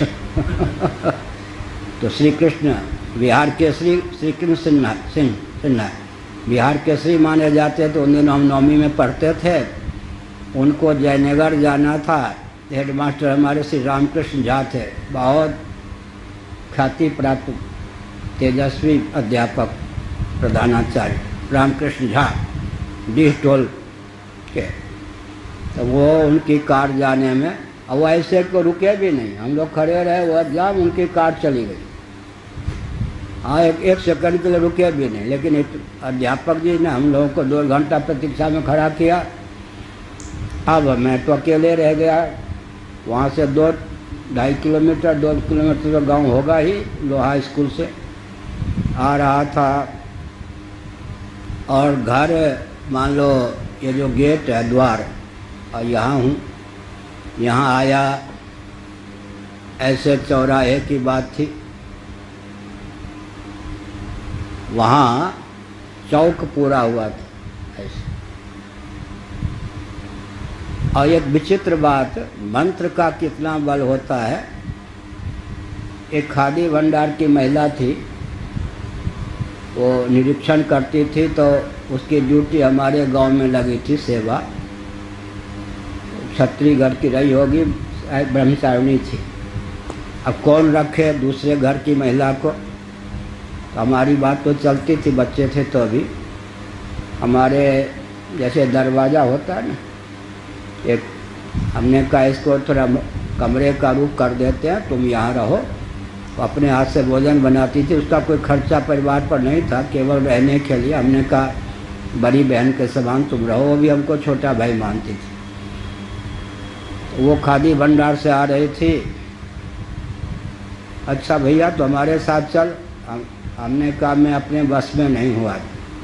तो श्री कृष्ण बिहार के श्री श्री कृष्ण सिन्हा सिंह सिन्हा बिहार के श्री माने जाते। तो उन दिन हम नौवीं में पढ़ते थे, उनको जयनगर जाना था। हेडमास्टर हमारे श्री रामकृष्ण झा थे, बहुत ख्याति प्राप्त तेजस्वी अध्यापक प्रधानाचार्य रामकृष्ण झा डीह टोल के। तो वो उनकी कार जाने में, अब वो ऐसे को रुके भी नहीं, हम लोग खड़े रहे, वो जाम उनकी कार चली गई। हाँ, एक एक सेकंड के लिए रुके भी नहीं, लेकिन अध्यापक जी ने हम लोगों को दो घंटा प्रतीक्षा में खड़ा किया। अब मैं तो अकेले रह गया, वहाँ से दो ढाई किलोमीटर दो किलोमीटर का गांव होगा ही, लोहा स्कूल से आ रहा था। और घर मान लो ये जो गेट है द्वार, और यहाँ हूँ, यहाँ आया, ऐसे चौराहे की बात थी, वहाँ चौक पूरा हुआ था ऐसे। और एक विचित्र बात, मंत्र का कितना बल होता है। एक खादी भंडार की महिला थी, वो निरीक्षण करती थी, तो उसकी ड्यूटी हमारे गांव में लगी थी, सेवा। क्षत्रिय घर की रही होगी, ब्रह्मचारिणी थी। अब कौन रखे दूसरे घर की महिला को, तो हमारी बात तो चलती थी, बच्चे थे तो अभी। हमारे जैसे दरवाज़ा होता है ना, एक हमने कहा इसको थोड़ा कमरे का रूप कर देते हैं, तुम यहाँ रहो। तो अपने हाथ से भोजन बनाती थी, उसका कोई खर्चा परिवार पर नहीं था, केवल रहने के लिए। हमने कहा बड़ी बहन के समान तुम रहो, वो भी हमको छोटा भाई मानती थी। तो वो खादी भंडार से आ रही थी, अच्छा भैया तो हमारे साथ चल। हम हमने कहा मैं अपने बस में नहीं हुआ।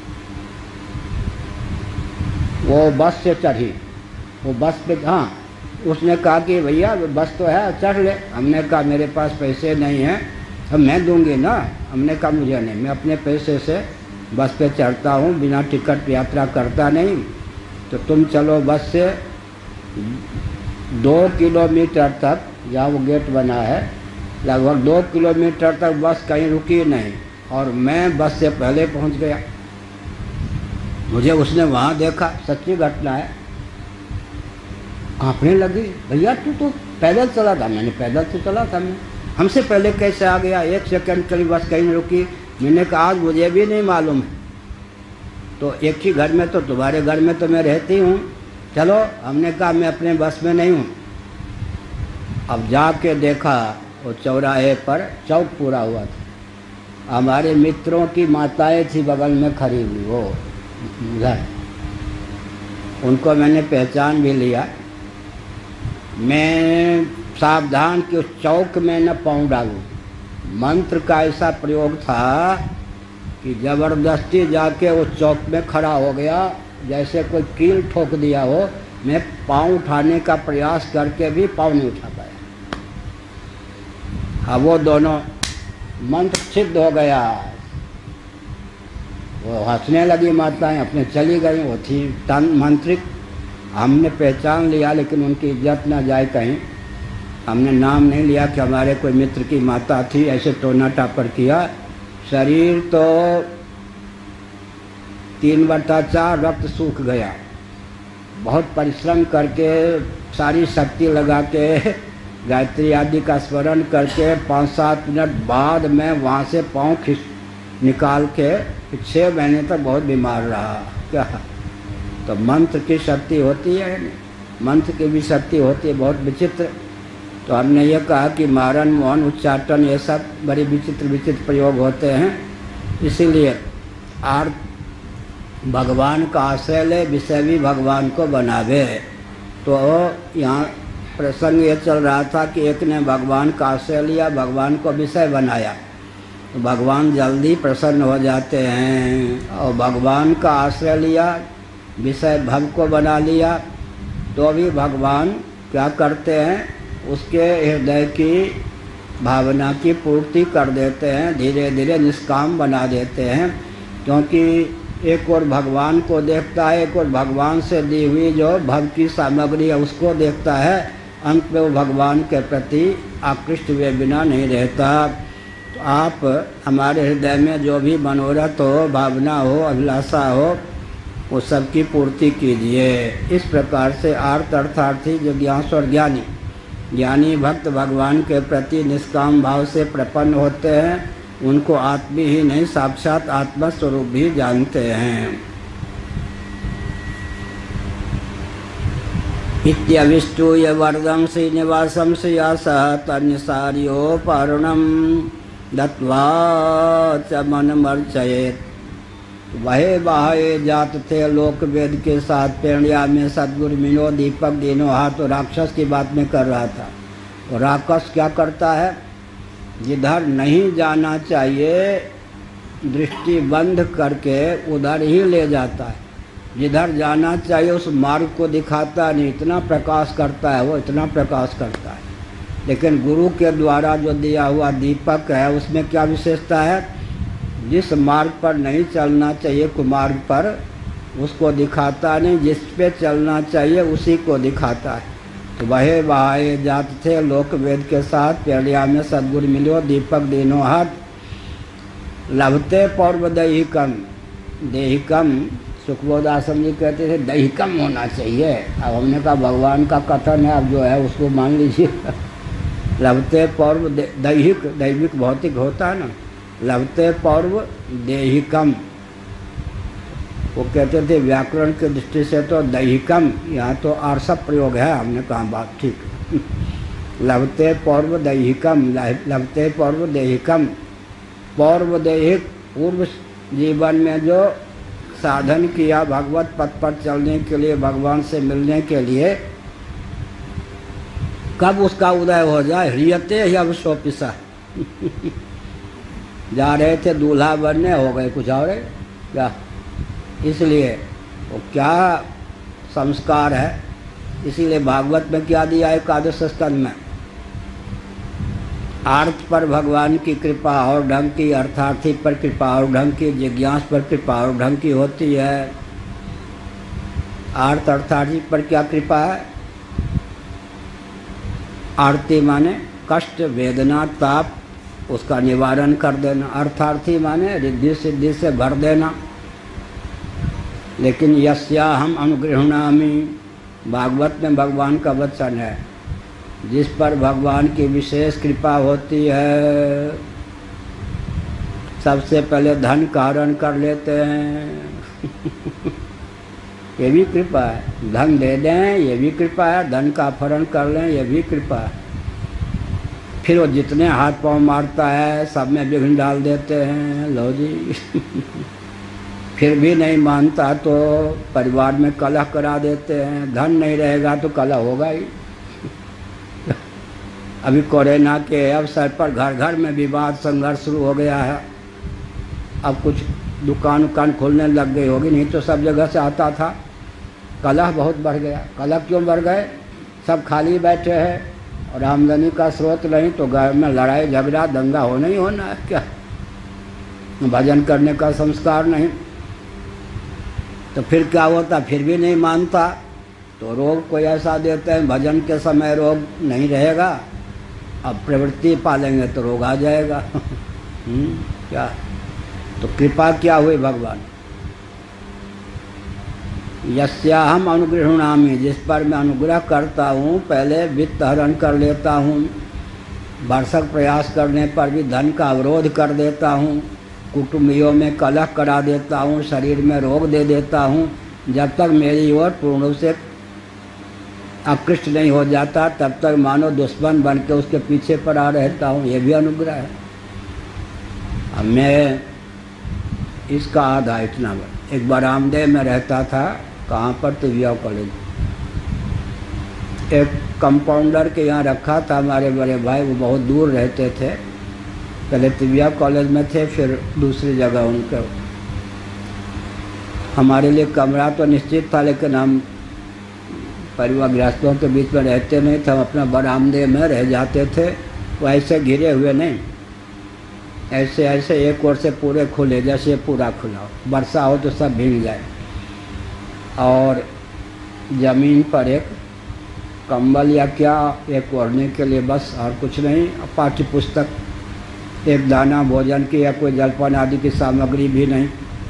वो बस से चढ़ी, वो बस पे, हाँ, उसने कहा कि भैया बस तो है, चढ़ ले। हमने कहा मेरे पास पैसे नहीं हैं, अब मैं दूंगी ना। हमने कहा मुझे नहीं, मैं अपने पैसे से बस पे चढ़ता हूँ, बिना टिकट यात्रा करता नहीं। तो तुम चलो बस से। दो किलोमीटर तक, जहाँ वो गेट बना है, लगभग दो किलोमीटर तक बस कहीं रुकी नहीं, और मैं बस से पहले पहुँच गया। मुझे उसने वहाँ देखा, सच्ची घटना है, कांपने लगी। भैया तू तो पैदल चला था। मैंने पैदल तो चला था, मैं हमसे पहले कैसे आ गया? एक सेकंड के लिए बस कहीं नहीं रुकी। मैंने कहा आज मुझे भी नहीं मालूम है, तो एक ही घर में, तो तुम्हारे घर में तो मैं रहती हूँ, चलो। हमने कहा मैं अपने बस में नहीं हूँ। अब जाके देखा वो चौराहे पर चौक पूरा हुआ था। हमारे मित्रों की माताएं थी बगल में खड़ी हुई, वो घर, उनको मैंने पहचान भी लिया। मैं सावधान कि उस चौक में न पाँव डालूं। मंत्र का ऐसा प्रयोग था कि जबरदस्ती जाके उस चौक में खड़ा हो गया, जैसे कोई कील ठोक दिया हो। मैं पाँव उठाने का प्रयास करके भी पाँव नहीं उठा पाया। हाँ, वो दोनों मंत्र सिद्ध हो गया। वो हंसने लगी माताएं, अपने चली गई। वो थी तन मंत्रिक, हमने पहचान लिया लेकिन उनकी इज्जत ना जाए कहीं। हमने नाम नहीं लिया कि हमारे कोई मित्र की माता थी, ऐसे टोना टापर किया। शरीर तो तीन बटा चार रक्त सूख गया। बहुत परिश्रम करके, सारी शक्ति लगा के, गायत्री आदि का स्मरण करके पाँच सात मिनट बाद में वहाँ से पाँव खिंच निकाल के छः महीने तक बहुत बीमार रहा। क्या तो मंत्र की शक्ति होती है, मंत्र की भी शक्ति होती है, बहुत विचित्र। तो हमने ये कहा कि मारन मोहन उच्चाटन ये सब बड़े विचित्र विचित्र प्रयोग होते हैं। इसीलिए आर भगवान का आश्रय ले, विषय भी भगवान को बनावे। तो यहाँ प्रसंग ये चल रहा था कि एक ने भगवान का आश्रय लिया, भगवान को विषय बनाया, तो भगवान जल्दी प्रसन्न हो जाते हैं। और भगवान का आश्रय लिया, विषय भव को बना लिया, तो भी भगवान क्या करते हैं, उसके हृदय की भावना की पूर्ति कर देते हैं, धीरे धीरे निष्काम बना देते हैं। क्योंकि एक और भगवान को देखता है, एक और भगवान से दी हुई जो भव की सामग्री है उसको देखता है। अंत में वो भगवान के प्रति आकृष्ट हुए बिना नहीं रहता। तो आप हमारे हृदय में जो भी मनोरथ हो, भावना हो, अभिलाषा हो, वो सबकी पूर्ति कीजिए। इस प्रकार से आर्त अर्थार्थी जिज्ञासु और ज्ञानी ज्ञानी भक्त भगवान के प्रति निष्काम भाव से प्रपन्न होते हैं। उनको आत्मी ही नहीं, साक्षात आत्मा स्वरूप भी जानते हैं। इत्यविष्टूय वरदं श्रीनिवासं श्रियासः तन्यसार्योपहरणं दत्वा च मनमर्चयेत्। वहे बाहे जात थे लोक वेद के साथ पेड़िया में सदगुरु मिलो दीपक दिनों हाथ। तो राक्षस की बात में कर रहा था। तो राक्षस क्या करता है, जिधर नहीं जाना चाहिए दृष्टि बंद करके उधर ही ले जाता है, जिधर जाना चाहिए उस मार्ग को दिखाता नहीं। इतना प्रकाश करता है वो, इतना प्रकाश करता है। लेकिन गुरु के द्वारा जो दिया हुआ दीपक है उसमें क्या विशेषता है, जिस मार्ग पर नहीं चलना चाहिए कुमार्ग पर उसको दिखाता नहीं, जिस पे चलना चाहिए उसी को दिखाता है। तो वहे बहाए जात थे लोक वेद के साथ पेड़िया में सदगुरु मिलो दीपक दिनों हाथ। लभते पौर्व दैहिकम, दैहिकम सुखबोध आश्रम जी कहते थे दैहिकम होना चाहिए। अब हमने कहा भगवान का कथन है, अब जो है उसको मान लीजिए। लभते पौर्व दैहिक, दैविक भौतिक होता है ना, लभते पौर्व दैहिकम। वो कहते थे व्याकरण की दृष्टि से तो दैहिकम, यहाँ तो आर्षभ प्रयोग है। हमने कहा बात ठीक। लभते पौर्व दैहिकम, लभते पौर्व दैहिकम। पौर्व दैहिक, पूर्व जीवन में जो साधन किया भगवत पथ पर चलने के लिए, भगवान से मिलने के लिए, कब उसका उदय हो जाए, ह्रियते ही अवशोपिसा। जा रहे थे दूल्हा बनने, हो गए कुछ और क्या। इसलिए वो क्या संस्कार है, इसीलिए भागवत में क्या दिया है एकादश स्कंद में, आर्थ पर भगवान की कृपा और ढंग की, अर्थार्थी पर कृपा और ढंग की, जिज्ञास पर कृपा और ढंग की होती है। आर्थ अर्थार्थी पर क्या कृपा है, आरती माने कष्ट वेदना ताप उसका निवारण कर देना, अर्थार्थी माने रिद्धि सिद्धि से भर देना। लेकिन यस्या हम अनुगृहणामि, भागवत में भगवान का वचन है, जिस पर भगवान की विशेष कृपा होती है सबसे पहले धन का हरण कर लेते हैं। ये भी कृपा है, धन दे दें ये भी कृपा है, धन का अपहरण कर लें ये भी कृपा है। फिर वो जितने हाथ पांव मारता है सब में विघ्न डाल देते हैं, लो जी। फिर भी नहीं मानता तो परिवार में कलह करा देते हैं, धन नहीं रहेगा तो कलह होगा ही। अभी कोरोना के अवसर पर घर घर में विवाद संघर्ष शुरू हो गया है। अब कुछ दुकान उकान खोलने लग गई होगी, नहीं तो सब जगह से आता था। कलह बहुत बढ़ गया। कलह क्यों बढ़ गए, सब खाली बैठे हैं और आमदनी का स्रोत नहीं, तो घर में लड़ाई झगड़ा दंगा होना ही होना है। क्या भजन करने का संस्कार नहीं, तो फिर क्या होता, फिर भी नहीं मानता तो रोग कोई ऐसा देते हैं भजन के समय रोग नहीं रहेगा, अब प्रवृत्ति पालेंगे तो रोग आ जाएगा। क्या तो कृपा क्या हुई भगवान, यस्याहम अनुगृह्णामि, जिस पर मैं अनुग्रह करता हूँ पहले वित्त हरण कर लेता हूँ, भरसक प्रयास करने पर भी धन का अवरोध कर देता हूँ, कुटुंबियों में कलह करा देता हूँ, शरीर में रोग दे देता हूँ, जब तक मेरी ओर पूर्ण रूप से आकृष्ट नहीं हो जाता तब तक मानो दुश्मन बन के उसके पीछे पड़ा रहता हूँ। ये भी अनुग्रह है। अब मैं इसका आधा इतना बार एक बार रामदेव में रहता था, कहाँ पर, तिविया कॉलेज, एक कंपाउंडर के यहाँ रखा था हमारे बड़े भाई, वो बहुत दूर रहते थे, पहले तिविया कॉलेज में थे फिर दूसरी जगह उनके। हमारे लिए कमरा तो निश्चित था लेकिन हम परिवार गृहस्थों के बीच में रहते नहीं थे, हम अपना बरामदे में रह जाते थे। वो ऐसे घिरे हुए नहीं, ऐसे ऐसे एक ओर से पूरे खुले, जैसे पूरा खुला हो, वर्षा हो तो सब भीग जाए, और ज़मीन पर एक कंबल या क्या एक ओढ़ने के लिए बस, और कुछ नहीं, पाठ्य पुस्तक, एक दाना भोजन की या कोई जलपान आदि की सामग्री भी नहीं।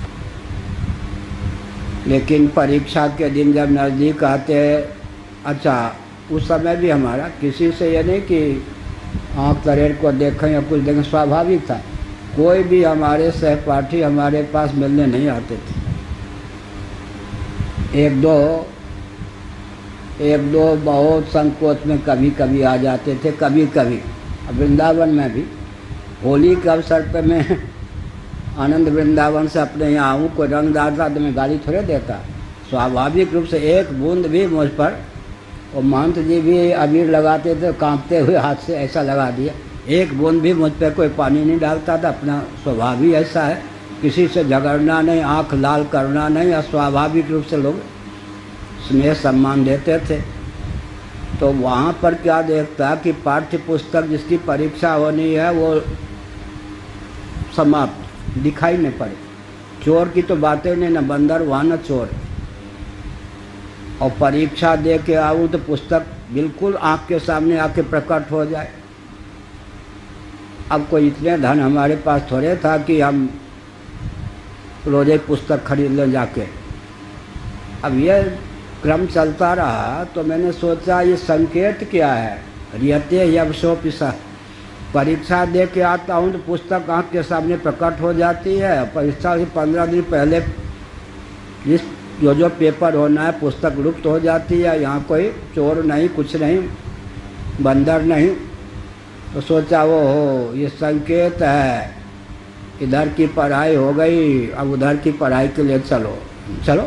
लेकिन परीक्षा के दिन जब नज़दीक आते, अच्छा उस समय भी हमारा किसी से ये नहीं कि आँख तरेर को देखें या कुछ देखें, स्वाभाविक था, कोई भी हमारे सहपाठी हमारे पास मिलने नहीं आते थे। एक दो एक दो बहुत संकोच में कभी कभी आ जाते थे, कभी कभी। अब वृंदावन में भी होली के अवसर पर मैं आनंद वृंदावन से अपने यहाँ आऊँ, कोई रंग डालता तो मैं गाली थोड़े देता, स्वाभाविक रूप से एक बूंद भी मुझ पर, और महंत जी भी अबीर लगाते थे कांपते हुए हाथ से ऐसा लगा दिया, एक बूंद भी मुझ पर कोई पानी नहीं डालता था। अपना स्वभाव ही ऐसा है, किसी से झगड़ना नहीं, आँख लाल करना नहीं, अस्वाभाविक रूप से लोग स्नेह सम्मान देते थे। तो वहाँ पर क्या देखता कि पाठ्य पुस्तक जिसकी परीक्षा होनी है वो समाप्त, दिखाई नहीं पड़े, चोर की तो बातें नहीं, न बंदर वहाँ न चोर, और परीक्षा दे के आऊँ तो पुस्तक बिल्कुल आँख के सामने आके प्रकट हो जाए। अब कोई इतने धन हमारे पास थोड़े था कि हम रोज़े पुस्तक खरीद लें जाके। अब ये क्रम चलता रहा तो मैंने सोचा ये संकेत क्या है, रियते यवशोपिसा, परीक्षा दे के आता हूँ तो पुस्तक आँख के सामने प्रकट हो जाती है, परीक्षा से पंद्रह दिन पहले जिस जो जो पेपर होना है पुस्तक लुप्त हो जाती है, यहाँ कोई चोर नहीं, कुछ नहीं, बंदर नहीं। तो सोचा वो हो ये संकेत है, इधर की पढ़ाई हो गई, अब उधर की पढ़ाई के लिए चलो चलो।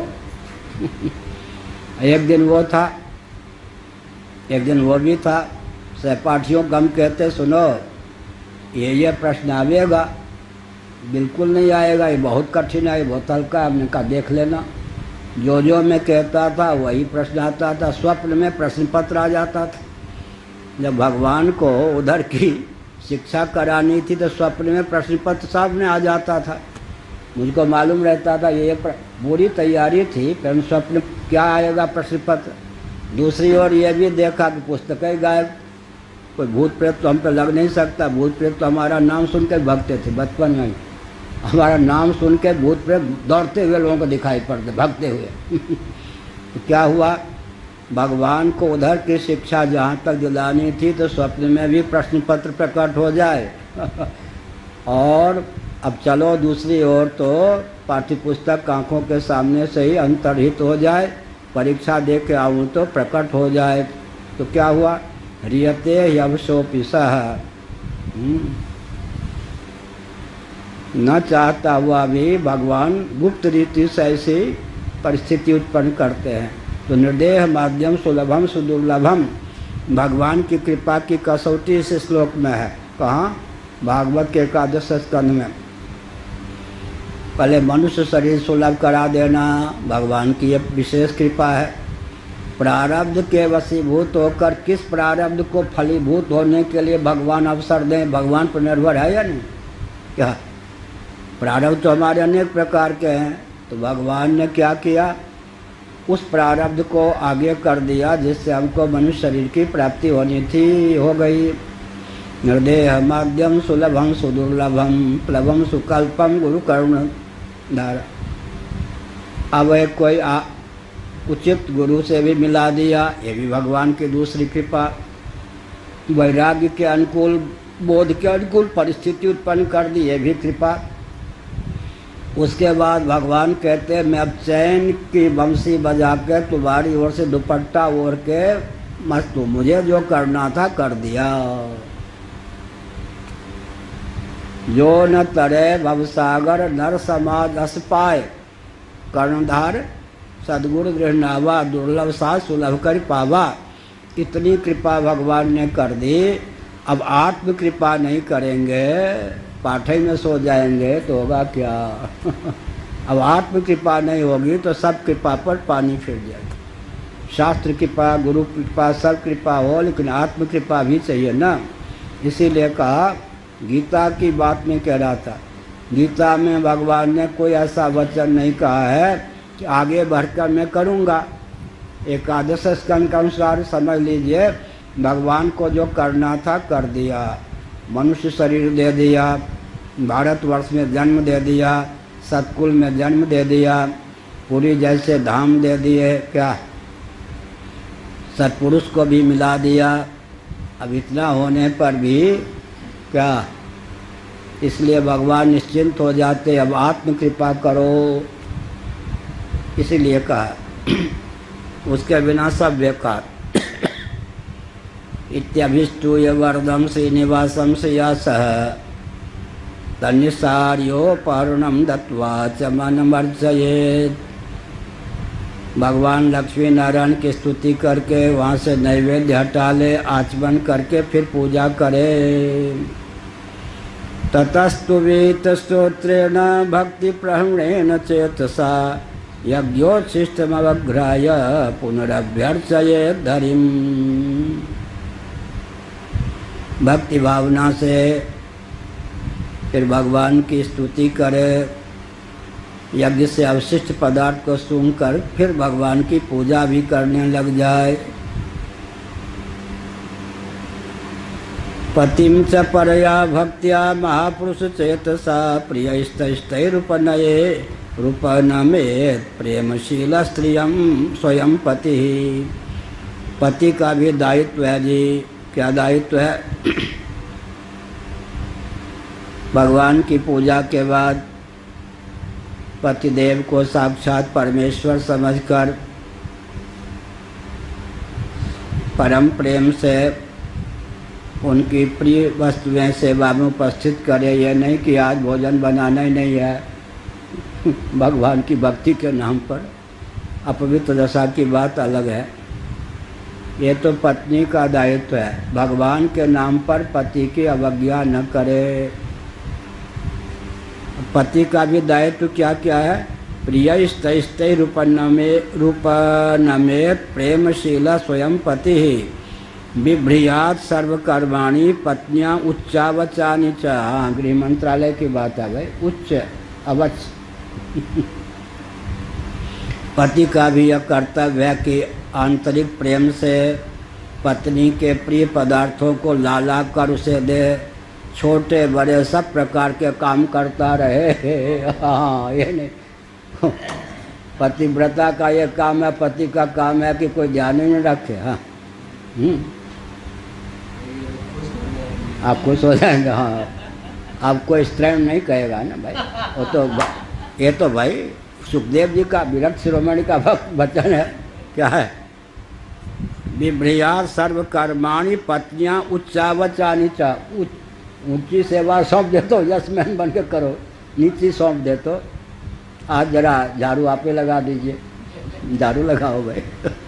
एक दिन वो था, एक दिन वो भी था, सहपाठियों को हम कहते सुनो ये ये प्रश्न आवेगा, बिल्कुल नहीं आएगा, ये बहुत कठिन है, ये बहुत हल्का है। हमने कहा देख लेना। जो जो मैं कहता था वही प्रश्न आता था, स्वप्न में प्रश्न पत्र आ जाता था। जब भगवान को उधर की शिक्षा करानी थी तो स्वप्न में प्रश्न पत्र सामने आ जाता था, मुझको मालूम रहता था ये पूरी तैयारी थी, पर स्वप्न क्या आएगा प्रश्न पत्र। दूसरी ओर ये भी देखा कि पुस्तकें गायब, कोई भूत प्रेत तो हम पे लग नहीं सकता, भूत प्रेत तो हमारा नाम सुन के भगते थे बचपन में, हमारा नाम सुन के भूत प्रेत दौड़ते हुए लोगों को दिखाई पड़ते भगते हुए। तो क्या हुआ, भगवान को उधर की शिक्षा जहाँ तक दिलानी थी तो स्वप्न में भी प्रश्न पत्र प्रकट हो जाए। और अब चलो दूसरी ओर तो पाठ्य पुस्तक आँखों के सामने से ही अंतर्हित हो जाए, परीक्षा दे के आऊँ तो प्रकट हो जाए। तो क्या हुआ, रियते यवशोपिसः, न चाहता हुआ भी भगवान गुप्त रीति से ऐसी परिस्थिति उत्पन्न करते हैं। तो निर्देह माध्यम सुलभम सुदुर्लभम, भगवान की कृपा की कसौटी इस श्लोक में है। कहाँ, भागवत के एकादश स्कंध में। पहले मनुष्य शरीर सुलभ करा देना भगवान की ये विशेष कृपा है। प्रारब्ध के वशीभूत होकर किस प्रारब्ध को फलीभूत होने के लिए भगवान अवसर दें, भगवान पर निर्भर है या नहीं। क्या प्रारब्ध तो हमारे अनेक प्रकार के हैं, तो भगवान ने क्या किया, उस प्रारब्ध को आगे कर दिया जिससे हमको मनुष्य शरीर की प्राप्ति होनी थी, हो गई। निर्देह माध्यम सुलभम सुदुर्लभम प्लवम सुकल्पम गुरु करुण धारा। अब एक कोई आ, उचित गुरु से भी मिला दिया, ये भी भगवान की दूसरी कृपा। वैराग्य के अनुकूल, बोध के अनुकूल परिस्थिति उत्पन्न कर दी, ये भी कृपा। उसके बाद भगवान कहते हैं मैं अब चैन की बंसी बजा के तुम्हारी ओर से दुपट्टा ओढ़ के मस्त, तो मुझे जो करना था कर दिया। जो न तरे भवसागर नर समाज अस पाए, कर्णधार सदगुरु गृहनावा दुर्लभ सा सुलभ कर पावा। इतनी कृपा भगवान ने कर दी। अब आत्म कृपा नहीं करेंगे, पाठे में सो जाएंगे तो होगा क्या। अब आत्म कृपा नहीं होगी तो सब कृपा पर पानी फिर जाएगा। शास्त्र कृपा, गुरु कृपा, सब कृपा हो, लेकिन आत्म कृपा भी चाहिए ना। इसीलिए कहा, गीता की बात में कह रहा था, गीता में भगवान ने कोई ऐसा वचन नहीं कहा है कि आगे बढ़कर मैं करूँगा। एकादश स्कंद के अनुसार समझ लीजिए, भगवान को जो करना था कर दिया। मनुष्य शरीर दे दिया, भारतवर्ष में जन्म दे दिया, सतकुल में जन्म दे दिया, पुरी जैसे धाम दे दिए, क्या सत्पुरुष को भी मिला दिया। अब इतना होने पर भी क्या, इसलिए भगवान निश्चिंत हो जाते, अब आत्म कृपा करो, इसीलिए कहा। उसके बिना सब बेकार। इत्यभिष्टूय वरदम श्रीनिवासम श्रेयसः तन्निसार्योपहरणम दत्वा च मनमर्चयेत्। भगवान लक्ष्मी नारायण की स्तुति करके वहाँ से नैवेद्य हटा ले, आचमन करके फिर पूजा करे। ततस्तु वेद स्तोत्रेण भक्ति प्रहरणेन चेतसा यज्ञोच्छिष्टमवघ्राय पुनरभ्यर्चयेत् धरिम। भक्ति भावना से फिर भगवान की स्तुति करे, यज्ञ से अवशिष्ट पदार्थ को सूंघकर फिर भगवान की पूजा भी करने लग जाए। पतिम च परया भक्त्या महापुरुष चेतसा प्रियस्तैरुपनये रूपनमेत् प्रेमशील स्त्रियम स्वयं पति। पति का भी दायित्व है जी। क्या दायित्व है? भगवान की पूजा के बाद पतिदेव को साक्षात परमेश्वर समझकर परम प्रेम से उनकी प्रिय वस्तुएं सेवा में उपस्थित करे। यह नहीं कि आज भोजन बनाना ही नहीं है, भगवान की भक्ति के नाम पर अपवित्र दशा की बात अलग है। ये तो पत्नी का दायित्व है, भगवान के नाम पर पति की अवज्ञा न करे। पति का भी दायित्व क्या क्या है? प्रिय स्तै रूपनमे रूपनमेत् प्रेमशीला स्वयं पति बिभ्रियात सर्वकर्माणि पत्नियां उच्चावचानि च। हाँ, गृह मंत्रालय की बात है भाई, उच्च अवच। पति का भी यह कर्तव्य है कि आंतरिक प्रेम से पत्नी के प्रिय पदार्थों को ला ला कर उसे दे। छोटे बड़े सब प्रकार के काम करता रहे। हाँ, ये नहीं, पतिव्रता का ये काम है, पति का काम है कि कोई ध्यान ही नहीं रखे। हाँ, आप खुश हो जाएंगे। हाँ, आपको स्त्रीण नहीं कहेगा ना भाई, वो तो ये तो भाई सुखदेव जी का विरक्त शिरोमणि का वचन है। क्या है? बिभ्रियात सर्वकर्माणि पत्नियां उच्चावचानि च। ऊंची सेवा सौंप दे तो यशमैन बन के करो, नीची सौंप दे तो आज जरा झाड़ू आपे लगा दीजिए, झाड़ू लगाओ भाई।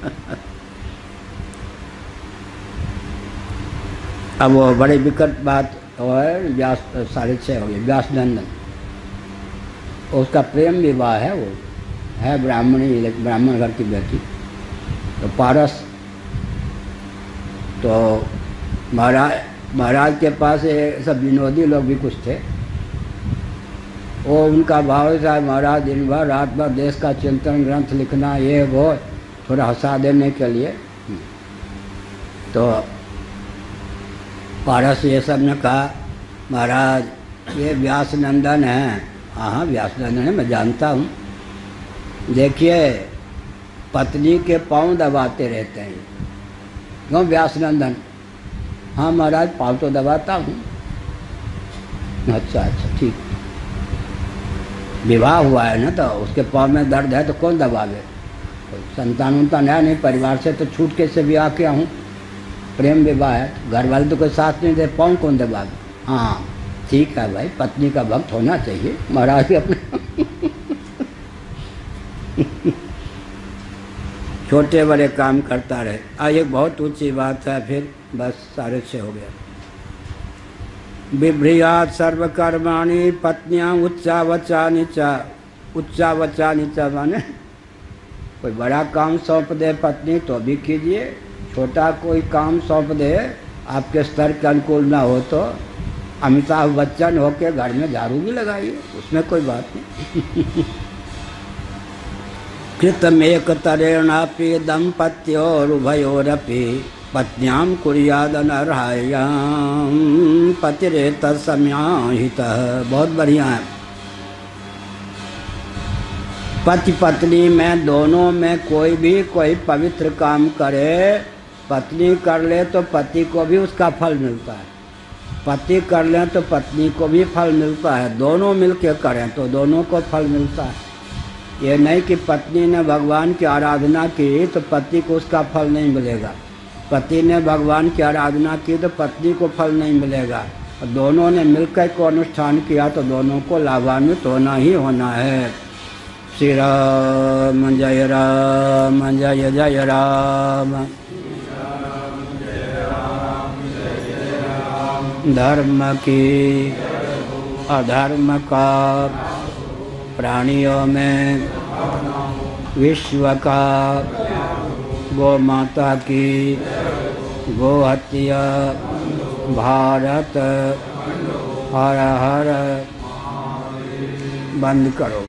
अब वो बड़ी विकट बात है, व्यास साढ़े छः हो गए, व्यास नंदन, उसका प्रेम विवाह है, वो है ब्राह्मणी, ब्राह्मण घर की बेटी। तो पारस, तो महाराज महाराज के पास ये सब विनोदी लोग भी कुछ थे। वो उनका भाव था महाराज दिन भर रात भर देश का चिंतन ग्रंथ लिखना, ये वो, थोड़ा हंसा देने के लिए। तो पारस ये सब ने कहा महाराज ये व्यास नंदन है। हाँ व्यास नंदन है, मैं जानता हूँ। देखिए पत्नी के पाँव दबाते रहते हैं। क्यों व्यास नंदन? हाँ महाराज पाँव तो दबाता हूँ। अच्छा अच्छा ठीक। विवाह हुआ है ना, तो उसके पाँव में दर्द है तो कौन दबावे? संतान उनतान है नहीं, परिवार से तो छूट के से विवाह किया हूँ, प्रेम विवाह है, घर वाले तो कोई साथ नहीं दे, पाँव कौन दबावे? हाँ ठीक है भाई, पत्नी का भक्त होना चाहिए महाराज अपने। छोटे बड़े काम करता रहे। आ एक बहुत ऊंची बात है, फिर बस साढ़े छः हो गया। बिभ्रियात सर्वकर्माणि पत्नियां उच्चावचानि च। उच्चावचानि च माने कोई बड़ा काम सौंप दे पत्नी तो भी कीजिए, छोटा कोई काम सौंप दे आपके स्तर के अनुकूल ना हो तो अमिताभ बच्चन होके घर में झाड़ू भी लगाइए, उसमें कोई बात नहीं। कृतमेक तरेणापि दंपत्योरुभयोरपि पत्न्यां कुर्यादनर्हायां पतिरेतसम्याहितः। बहुत बढ़िया है। पति पत्नी में दोनों में कोई भी कोई पवित्र काम करे, पत्नी कर ले तो पति को भी उसका फल मिलता है, पति कर ले तो पत्नी को भी फल मिलता है। दोनों मिलके करें तो दोनों को फल मिलता है। ये नहीं कि पत्नी ने भगवान की आराधना की तो पति को उसका फल नहीं मिलेगा, पति ने भगवान की आराधना की तो पत्नी को फल नहीं मिलेगा। और दोनों ने मिलकर को अनुष्ठान किया तो दोनों को लाभान्वित होना ही होना है। श्री राम जय राम जय जय राम। धर्म की अधर्म का प्राणियों में विश्व का गौ माता की गो हत्या भारत हर हर बंद करो।